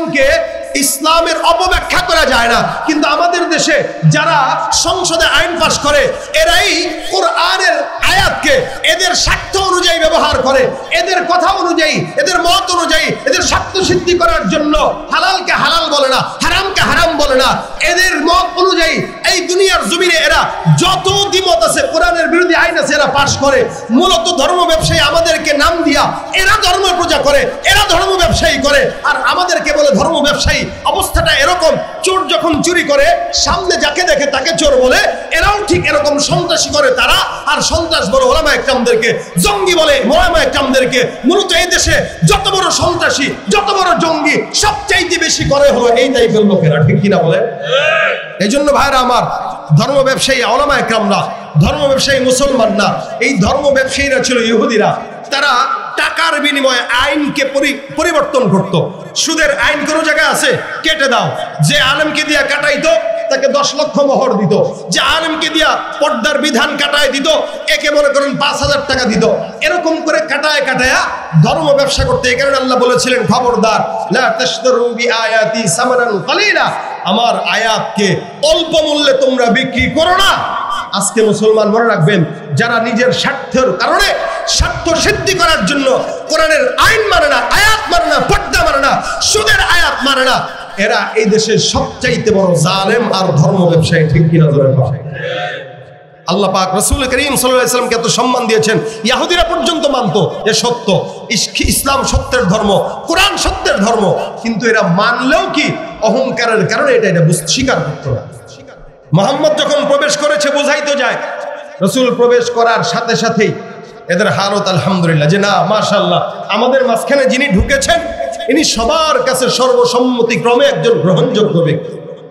ইসলামের অপব্যাখ্যা করা যায় না। কিন্তু আমাদের দেশে যারা সংসদে আইন পাশ করে, এরাই কোরআনের আয়াতকে এদের স্বার্থ অনুযায়ী ব্যবহার করে, এদের কথা অনুযায়ী, এদের মত অনুযায়ী, এদের স্বার্থ সিদ্ধি করার জন্য হালালকে হালাল বলে না, হারামকে হারাম বলে মানে না। এদের মত অনুযায়ী এই দুনিয়ার জমিনে এরা যত দ্বিমত আছে, কোরআনের বিরোধী আইন আছে, এরা পাশ করে। মূলত ধর্ম ব্যবসায়ী আমাদেরকে নাম দিয়া এরা ধর্ম প্রচার করে, এরা ধর্ম ব্যবসায়ী করে, আর আমাদেরকে বলে ধর্ম ব্যবসায়ী। অবস্থাটা এরকম, চোর যখন চুরি করে সামনে যাকে দেখে তাকে চোর বলে, এরাও ঠিক এরকম সন্ত্রাসী করে তারা, আর সন্ত্রাস বড় ওলামা একরামদেরকে, জঙ্গি বলে ওলামা একরামদেরকে। মূলত এই দেশে যত বড় সন্ত্রাসী, যত বড় জঙ্গি, সবচাইতে বেশি করে হলো এই টাইপের লোকেরা, ঠিক কিনা বলে? এই জন্য ভাইরা আমার, ধর্ম ব্যবসায়ী ওলামা একরাম না, ধর্ম ব্যবসায়ী মুসলমান না। এই ধর্ম ব্যবসায়ীরা ছিল ইহুদিরা। তারা টাকার বিনিময়ে আইনকে পরিবর্তন করত। সুদের আইন কোন জায়গায় আছে, কেটে দাও। যে আলেমকে দিয়া কাটাইতো তাকে 10 লক্ষ মোহর দিত, যে আলেমকে দিয়া পর্দার বিধান কাটায় দিত একে মনে করেন 5,000 টাকা দিত। এরকম করে কাটায় কাটায়া ধর্ম ব্যবসা করতে। এই কারণে আল্লাহ বলেছিলেন, খবরদার, লা তাশতারু বিআয়াতি সামানান কালিলা, আমার আয়াতকে অল্প মূল্যে তোমরা বিক্রি করো না। আজকে মুসলমান মনে রাখবেন, যারা নিজের স্বার্থের কারণে, স্বার্থ সিদ্ধি করার জন্য কোরআনের আইন মানে না, আয়াত মানে না, পর্দা মানে না, সুদের আয়াত মানে না, এরা এই দেশের সবচাইতে বড় জালেম আর ধর্ম ব্যবসায়ী, ঠিক কিনা জোরে বলেন? আল্লাহ পাক রাসূল করিম সাল্লাল্লাহু আলাইহি ওয়াসাল্লামকে এত সম্মান দিয়েছেন, ইহুদিরা পর্যন্ত মানতো যে সত্য, ইসলাম সত্যের ধর্ম, কোরআন সত্যের ধর্ম, কিন্তু এরা মানলেও কি অহংকারের কারণে এটা স্বীকার করতো না। মুহাম্মদ যখন প্রবেশ করেছে বোঝাইতো যায়, রাসূল প্রবেশ করার সাথে সাথেই এদের হালত আলহামদুলিল্লাহ, যে না মাশাআল্লাহ, আমাদের মাঝখানে যিনি ঢুকেছেন ইনি সবার কাছে সর্বসম্মতিক্রমে একজন গ্রহণযোগ্য ব্যক্তি।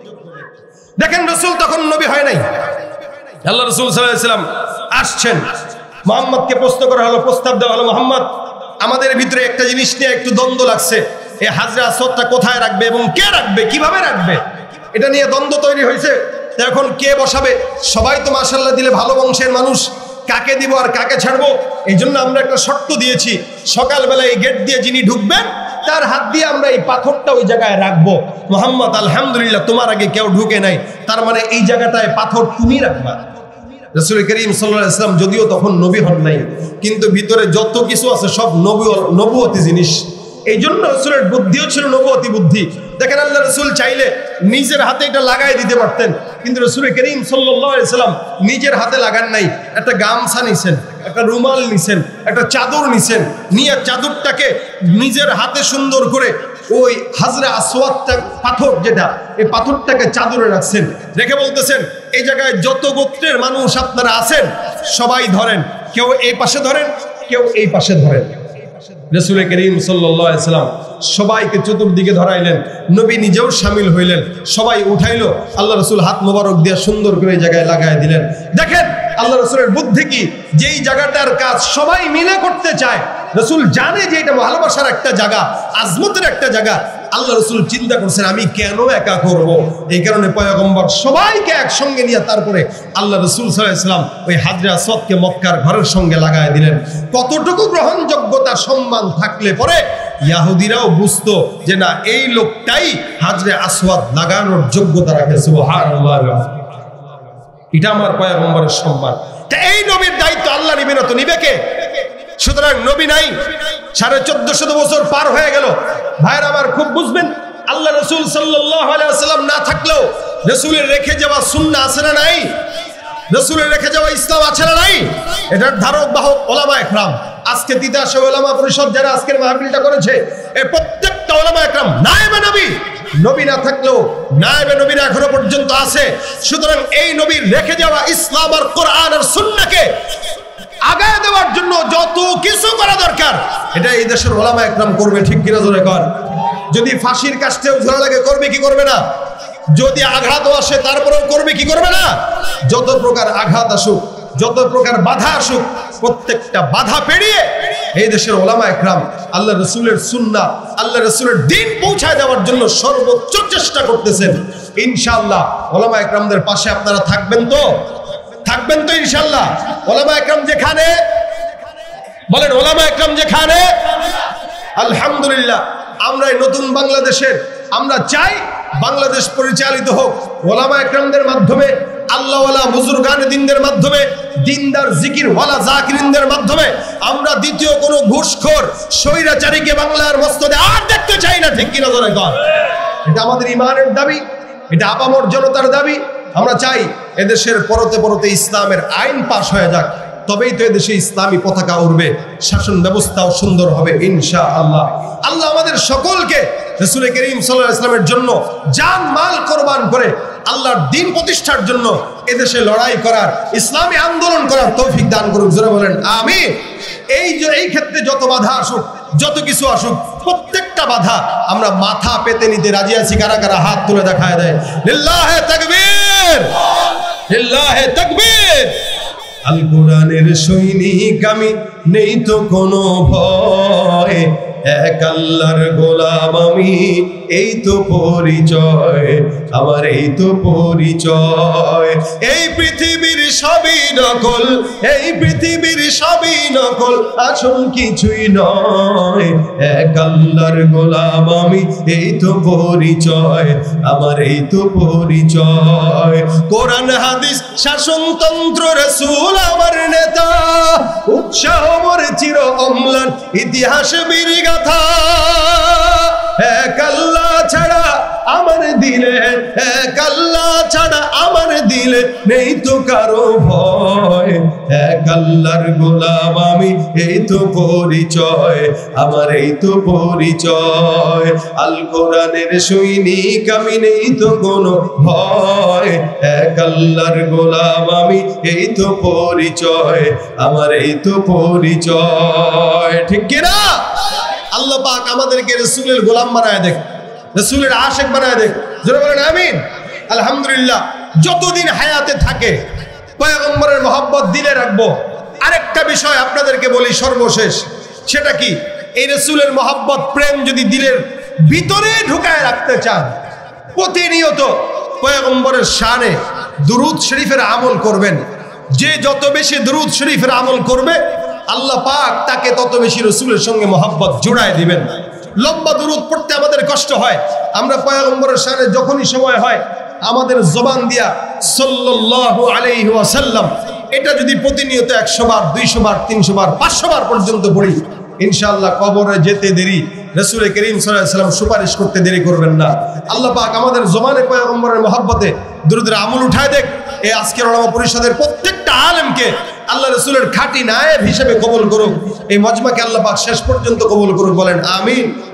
দেখেন, রাসূল তখন নবী হয় নাই। আল্লাহ রাসূল সাল্লাল্লাহু আলাইহি ওয়াসাল্লাম আসছেন, মুহাম্মদকে প্রশ্ন করা হলো, প্রস্তাব দেওয়া হলো, মুহাম্মদ, আমাদের ভিতরে একটা জিনিস নিয়ে একটু দ্বন্দ্ব লাগছে, এই হাজরে আসওয়াদটা কোথায় রাখবে এবং কে রাখবে, কিভাবে রাখবে, এটা নিয়ে দ্বন্দ্ব তৈরি হয়েছে। এখন কে বসাবে? সবাই তো মাশাআল্লাহ দিলে ভালো বংশের মানুষ, কাকে দিব আর কাকে ছাড়বো? এই জন্য আমরা একটা শর্ত দিয়েছি, সকালবেলা এই গেট দিয়ে যিনি ঢুকবেন তার হাত দিয়ে আমরা এই পাথরটা ওই জায়গায় রাখবো। মুহাম্মদ, আলহামদুলিল্লাহ, তোমার আগে কেউ ঢুকে নাই, তার মানে এই জায়গাটায় পাথর তুমি রাখবা। রাসূল করিম সাল্লাল্লাহু আলাইহি ওয়াসাল্লাম যদিও তখন নবী হন নাই, কিন্তু ভিতরে যত কিছু আছে সব নবুয়তি জিনিস। এই জন্য রাসূলের বুদ্ধিও ছিল নবুয়তি বুদ্ধি। দেখেন, আল্লাহ রাসূল চাইলে নিজের হাতে এটা লাগাই দিতে পারতেন, কিন্তু রাসূল করিম সাল্লাল্লাহু আলাইহি ওয়াসাল্লাম নিজের হাতে লাগান নাই। একটা গামছা নিছেন, একটা রুমাল নিছেন, একটা চাদর নিছেন, নিয়ে চাদরটাকে নিজের হাতে সুন্দর করে ওই হাজরে আসওয়াদটা, পাথর যেটা, এই পাথরটাকে চাদরে রাখছেন, রেখে বলতেছেন, এই জায়গায় যত গোত্রের মানুষ আপনারা আছেন সবাই ধরেন, কেউ এই পাশে ধরেন, কেউ এই পাশে ধরেন। রাসূল করিম সাল্লাল্লাহু আলাইহি ওয়াসাল্লাম সবাইকে চতুর্দিকে ধরাইলেন, নবী নিজেও শামিল হইলেন, সবাই উঠাইলো, আল্লাহ রাসূল হাত মোবারক দিয়ে সুন্দর করে এই জায়গায় লাগায় দিলেন। দেখেন আল্লাহ রাসূলের বুদ্ধি কি, যেই জায়গাটার কাজ সবাই মিলে করতে চায়, রাসূল জানে যে এটা ভালোবাসার একটা জায়গা, আজমতের একটা জায়গা। আল্লাহ রাসূল চিন্তা করছেন, আমি কেন একা করব? এই কারণে পয়গম্বর সবাইকে একসঙ্গে নিয়ে তারপরে আল্লাহ রাসূল সাল্লাল্লাহু আলাইহি ওয়াসাল্লাম ওই হাজরে আসওয়াদকে মক্কার ঘরের সঙ্গে লাগায় দিলেন। কতটুকু গ্রহণযোগ্যতা, সম্মান থাকলে পরে ইহুদিরাও বুঝতো যে না, এই লোকটাই হাজরে আসওয়াদ লাগানোর যোগ্যতা রাখে। সুবহানাল্লাহ, এটা আমার পয়গম্বরের সম্মান। এই নবীর দায়িত্ব আল্লাহ নিবে না তো নিবে কে? সুতরাং নবী নাই, 1450 বছর পার হয়ে গেল। ভাইরা আমার, খুব বুঝবেন, আল্লাহ রাসূল সাল্লাল্লাহু আলাইহি ওয়াসাল্লাম না থাকলেও রাসূলের রেখে যাওয়া সুন্নাহ আছে না নাই? রাসূলের রেখে যাওয়া ইসলাম আছে না নাই? এটার ধারক বাহক ওলামা একরাম। আজকে তিতাসে ওলামা পরিষদ যারা আজকের মাহফিলটা করেছে, এই প্রত্যেকটা ওলামা একরাম নায়েবে নবী। নবী না থাকলেও নায়েবে নবীরা এখনো পর্যন্ত আছে। সুতরাং এই নবীর রেখে যাওয়া ইসলাম আর কোরআন আর সুন্নাহকে আগায় দেওয়ার জন্য যত কিছু করা দরকার, এটা এই দেশের ওলামা একরাম করবে, ঠিক কিনা জোরে কর? যদি ফাঁসির কাষ্ঠেও ঝোলা লাগে করবে কি করবে না? যদি আঘাতও আসে তারপরেও করবে কি করবে না? যত প্রকার আঘাত আসুক, যত প্রকার বাধা আসুক, প্রত্যেকটা বাধা পেরিয়ে এই দেশের ওলামা একরাম আল্লাহ রাসূলের সুন্নাহ, আল্লাহ রাসূলের দ্বীন পৌঁছায় দেওয়ার জন্য সর্বোচ্চ চেষ্টা করতেছেন। ইনশাআল্লাহ ওলামা একরামদের পাশে আপনারা থাকবেন তো? থাকবেন তো ইনশাআল্লাহ? ওলামা একরাম যেখানে, বলেন ওলামা একরাম যেখানে, আলহামদুলিল্লাহ। আমরা এই নতুন বাংলাদেশের, আমরা চাই বাংলাদেশ পরিচালিত হোক ওলামা একরামদের মাধ্যমে, আল্লাহওয়ালা বুজুর্গানে দ্বীনদের মাধ্যমে, দ্বীনদার জিকিরওয়ালা জাকিরিনদের মাধ্যমে। আমরা দ্বিতীয় কোনো ঘুষখোর স্বৈরাচারীকে বাংলার মসনদে আর দেখতে চাই না, ঠিক কিনা জোরে কর? এটা আমাদের ঈমানের দাবি, এটা আপামর জনতার দাবি। আমরা চাই এদেশের পরতে পরতে ইসলামের আইন পাশ হয়ে যাক, তবেই তো এদেশে ইসলামী পতাকা উঠবে, শাসন ব্যবস্থাও সুন্দর হবে ইনশাআল্লাহ। আল্লাহ আমাদের সকলকে রাসূল করিম সাল্লাল্লাহু আলাইহি ওয়াসাল্লামের জন্য জান মাল কোরবান করে আল্লাহর দ্বীন প্রতিষ্ঠার জন্য এদেশে লড়াই করার, ইসলামী আন্দোলন করার তৌফিক দান করুক। জোরে বলেন আমিন। এই ক্ষেত্রে যত বাধা আসুক, যত কিছু আসুক, প্রত্যেকটা বাধা আমরা মাথা পেতে নিতে রাজি আছি। কারা কারা হাত তুলে দেখায় দেয়? লিল্লাহে তাকবীর, লিল্লাহে তাকবীর। আল কোরআনের সৈনিক আমি, নেই তো কোনো ভয়, এক আল্লাহর গোলাম আমি, এই তো পরিচয় আমার, এই তো পরিচয়। এই পৃথিবীর সবই নকল, এই পৃথিবীর সবই নকল, আসল কিছুই নয়, এক আল্লাহর গোলাম আমি, এই তো পরিচয় আমার, এই তো পরিচয়। কোরআন হাদিস শাসনতন্ত্র রাসূল আমার নেতা, উৎসাহ মোর চির অম্লান ইতিহাস বীর গাথা। এক আল্লাহ ছাড়া আমার দিলে, এক আল্লাহ ছাড়া আমার দিলে নেই তো কারো ভয়, এক আল্লাহর গোলাম আমি, এই তো পরিচয় আমার, এই তো পরিচয়। আল কোরআনের সৈনিক আমি, নেই তো কোনো ভয়, এক আল্লাহর গোলাম আমি, এই তো পরিচয় আমার, এই তো পরিচয়। ঠিক কিনা? আল্লাহ পাক আমাদেরকে রাসূলের গোলাম বানায় দেখ, রাসূলের আশিক বানায় দেখ। যারা বলেন আমিন। আলহামদুলিল্লাহ, যতদিন হায়াতে থাকে পয়গম্বরের মহব্বত দিলে রাখবো। আরেকটা বিষয় আপনাদেরকে বলি সর্বশেষ, সেটা কি? এই রাসূলের মহব্বত প্রেম যদি দিলের ভিতরে ঢুকায় রাখতে চান, প্রতিনিয়ত পয়গম্বরের শানে দুরূদ শরীফের আমল করবেন। যে যত বেশি দুরূদ শরীফের আমল করবে, আল্লাহ পাক তাকে তত বেশি রাসূলের সঙ্গে মহব্বত জোড়ায় দিবেন। লম্বা দুরূদ পড়তে আমাদের কষ্ট হয়, আমরা পয়গম্বরের শানে যখনই সময় হয় আমাদের জবান দিয়া সাল্লাল্লাহু আলাইহি ওয়াসাল্লাম, এটা যদি প্রতিনিয়ত 100 বার, 200 বার, 300 বার, 500 বার পর্যন্ত পড়ি, ইনশাআল্লাহ কবরে যেতে দেরি, রাসূল করিম সাল্লাল্লাহু আলাইহি ওয়াসাল্লাম সুপারিশ করতে দেরি করবেন না। আল্লাহ পাক আমাদের জবানে পয়গম্বরের মহব্বতে দুরূদের আমল উঠায় দেখ। এই আজকের উলামা পরিষদের প্রত্যেকটা আলেমকে আল্লাহ রাসূলের খাঁটি নায়েব হিসেবে কবুল করুক। এই মজমাকে আল্লাহ পাক শেষ পর্যন্ত কবুল করুক। বলেন আমিন।